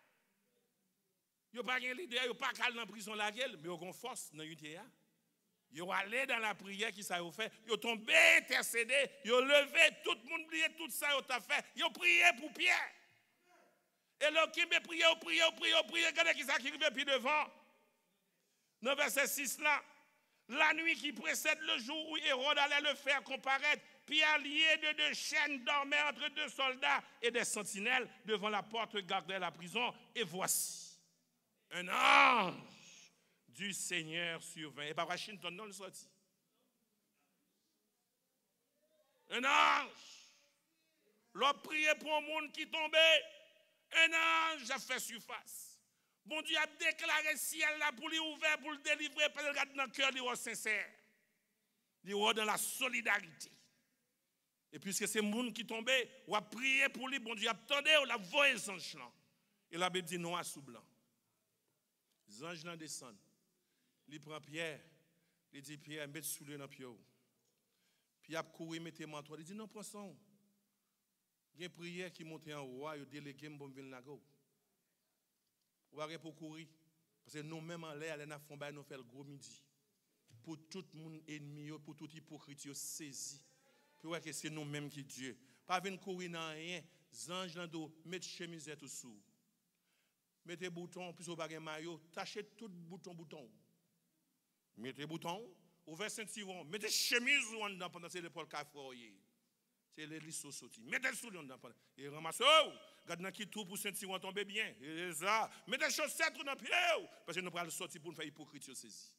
Il n'a pas l'idée, il n'a pas calme dans la prison la gueule, mais il a une force dans l'unité. Ils ont allé dans la prière qui ça a fait. Ils ont tombé, intercédé. Ils ont levé, tout le monde oublié tout ça, ils ont fait. Ils ont prié pour Pierre. Et là, qui m'a prié, ils ont prié, ils ont prié, ils ont prié. Regardez qui ça qui arrive puis devant. Dans verset six là, la nuit qui précède le jour où Hérode allait le faire comparaître, Pierre lié de deux chaînes dormait entre deux soldats et des sentinelles devant la porte gardait la prison. Et voici, un ange du Seigneur survint. Et par Washington, non, le sorti. Un ange. L'on priait pour un monde qui tombait. Un ange a fait surface. Bon Dieu a déclaré le ciel là pour lui ouvert, pour le délivrer, parce qu'il regarde dans le cœur, il est sincère. Il est dans la solidarité. Et puisque c'est le monde qui tombait, on a prié pour lui, bon Dieu attendait, on a voyé les anges là. Et la Bible dit noir sous blanc. Les anges là descendent. Il prend Pierre, il dit Pierre, mets sous le dans pied. Puis il a couru, mettez manteau. Il dit non, prends ça. Il y a une prière qui monte en haut, il a délégué pour venir là. On va pour courir. Parce que nous-mêmes en l'air, nous faisons nous faire le gros midi. Pour tout le monde ennemi, pour tout hypocrite, saisi. Pour voir que c'est nous-mêmes qui Dieu. Pas venir courir dans rien. Zange dans dos, mettez chemise tout sous. Mettez bouton, puis au bagage maillot, tachez tout bouton bouton. Mettez bouton, ouvrez ceinturon, mettez chemise ou en dedans pendant que c'est l'épaule cafroyer. C'est l'hélice sauti. Mettez sous le dedans pendant. Et ramassez, regardez qui tout pour ceinturon tomber bien. Et ça, mettez chaussettes dans le pied parce que nous prenons sortir pour nous faire hypocrite saisi.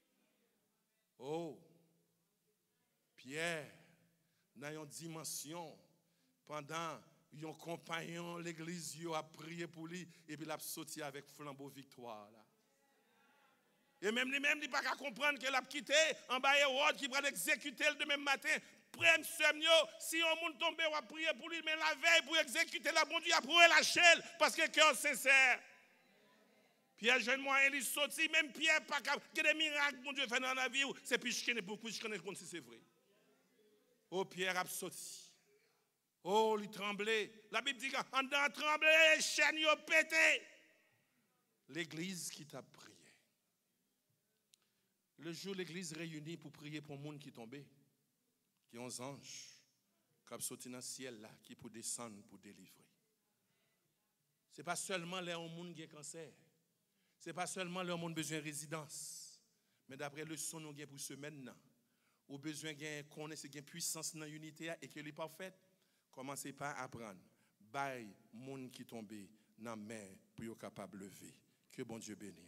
Oh, Pierre, dans une dimension, pendant un compagnon, l'église a prié pour lui, et puis il a sorti avec flambeau victoire. Là. Et même lui-même, il n'a pas qu'à comprendre qu'il a quitté en bas Hérode qui va l'exécuter le demain matin. Prenne ce si on monde tombé, on va prier pour lui, mais la veille pour exécuter la bon Dieu, pour lâcher parce que le cœur sincère. Pierre, jeune-moi, il est sorti, même Pierre, pas capable. Il y a des miracles que mon Dieu fait dans la vie, c'est plus je connais pour plus je connais si c'est vrai. Oh, Pierre a sorti. Oh, il tremblait. La Bible dit qu'en dedans tremblait, les chaînes ont pété. L'église qui t'a prié. Le jour l'église réunie pour prier pour le monde qui est tombé, qui ont des anges, qui ont sauté dans le ciel là, qui pour descendre pour délivrer. Ce n'est pas seulement les gens qui ont cancer. Ce n'est pas seulement les gens qui ont besoin de résidence. Mais d'après le son nous avons pour ce maintenant, ou besoin de connaître une puissance dans l'unité et qu'elle est parfaite, commencez par apprendre. Bye, monde qui tombé dans la mer pour être capable de lever. Que bon Dieu bénisse.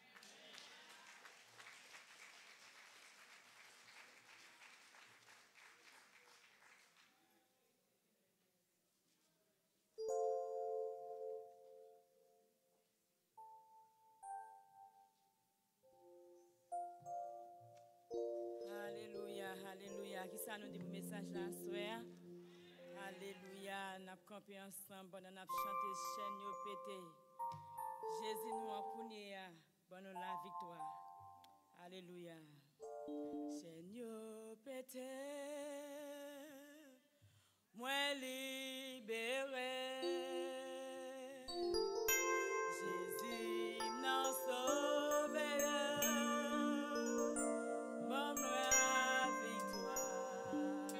Alléluia, alléluia. Qui ça nous dit pour le message là, soeur? Alléluia, nous avons campé ensemble, nous avons chanté chaîne yo pété. Jésus nous a connu, bon nous la victoire. Alléluia. Chaîne yo pété, moi libéré. Jésus nous sauvé. Bon nous la victoire.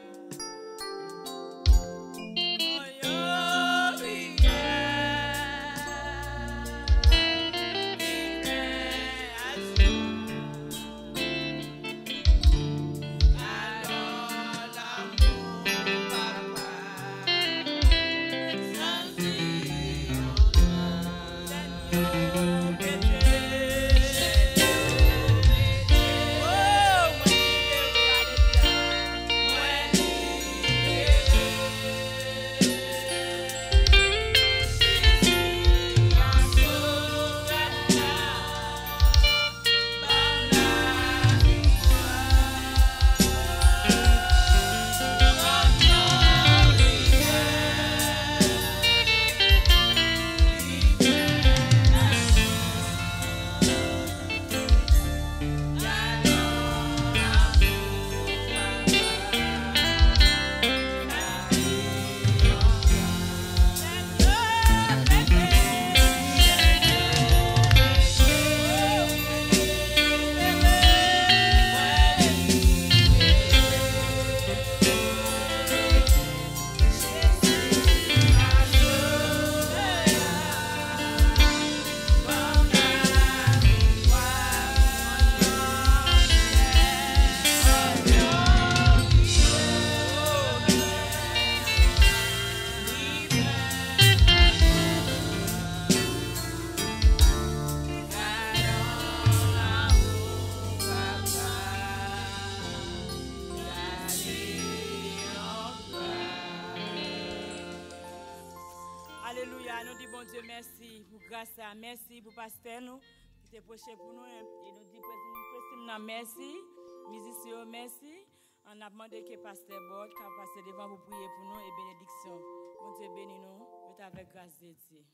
Alléluia, nous disons bon Dieu merci pour grâce, merci pour pasteur nous qui était proché pour nous et nous disons merci, musiciens merci. On a demandé que pasteur Bord qui a passé devant pour prier pour nous et bénédiction. Bon Dieu bénis nous, mettez avec grâce de Dieu.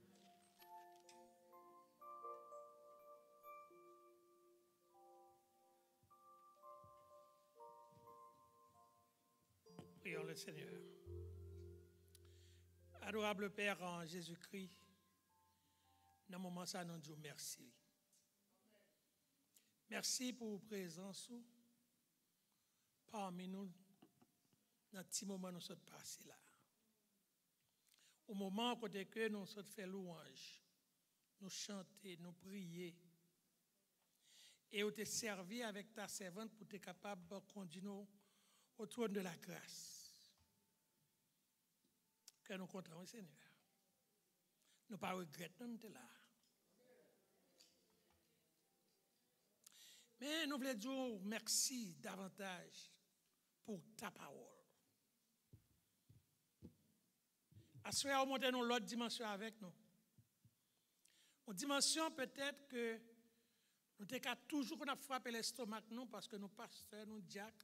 Prions le Seigneur. Adorable Père en Jésus-Christ, dans ce moment, ça nous dit merci. Merci pour votre présence parmi nous dans le petit moment où nous sommes passés là. Au moment où que nous sommes fait louange, nous chanter, nous prier, et où tu es servi avec ta servante pour être capable de conduire au trône de la grâce. Que nous comptons, Seigneur. Nous ne pas regretter, nous sommes là. Mais nous voulons dire merci davantage pour ta parole. À ce moment, nous montons l'autre dimension avec nous. Une dimension peut-être que nous avons toujours frappé l'estomac nous parce que nous pasteurs, nous diacres,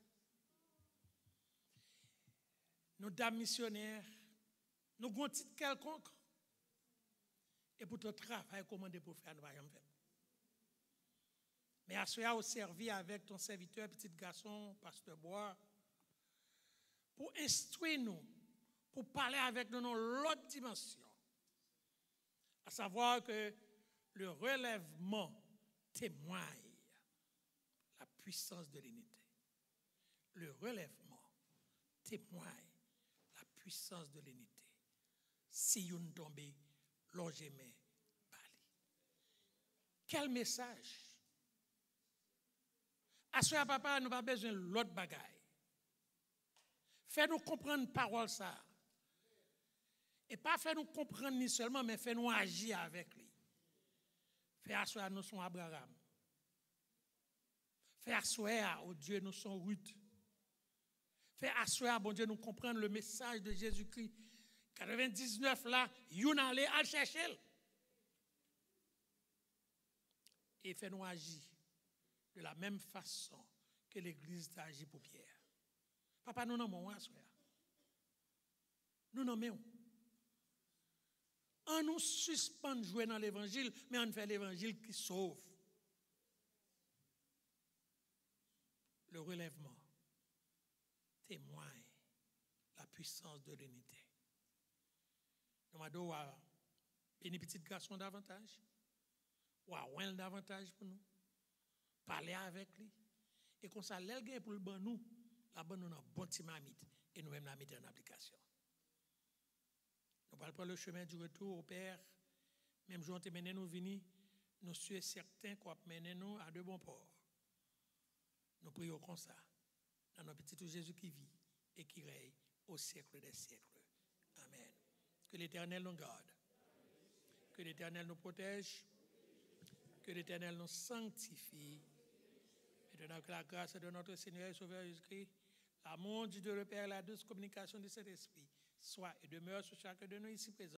nous dames missionnaires, nous avons un titre quelconque. Et pour ton travail commandé pour faire, nous n'avons pas fait. Mais à ce moment, servi avec ton serviteur, petit garçon, pasteur Bois, pour instruire nous, pour parler avec nous dans l'autre dimension. À savoir que le relèvement témoigne la puissance de l'unité. Le relèvement témoigne la puissance de l'unité. Si vous tombez, logez-mais, bali. Quel message? À ce papa, nous n'avons pas besoin de l'autre bagaille. Fais-nous comprendre parole ça. Et pas fais-nous comprendre ni seulement, mais fais-nous agir avec lui. Fais asseoir nous son Abraham. Fais asseoir au Dieu nous son Ruth. Fais asseoir, bon Dieu, nous comprendre le message de Jésus-Christ. quatre-vingt-dix-neuf là, yon allez à chercher. Et fais-nous agir de la même façon que l'Église a agi pour Pierre. Papa, nous nommons asseoir. Nous nommons. On nous suspend de jouer dans l'évangile, mais on fait l'évangile qui sauve. Le relèvement témoigne la puissance de l'unité. Nous avons béni petit garçon davantage, ou à davantage pour nous, parler avec lui, et comme ça, l'elgé pour le bon nous, la bonne nous a bon timamite, et nous-mêmes la mettre en application. Nous allons prendre le chemin du retour au Père. Même jour, nous nous venir, nous sommes certains qu'on mener nous à de bons ports. Nous prions comme ça, dans notre petit Jésus qui vit et qui règne au siècle des siècles. Amen. Que l'Éternel nous garde. Que l'Éternel nous protège. Que l'Éternel nous sanctifie. Et de la grâce de notre Seigneur et Sauveur Jésus-Christ, l'amour du Dieu le Père, la douce communication de cet esprit, soit et demeure sur chacun de nous ici présents.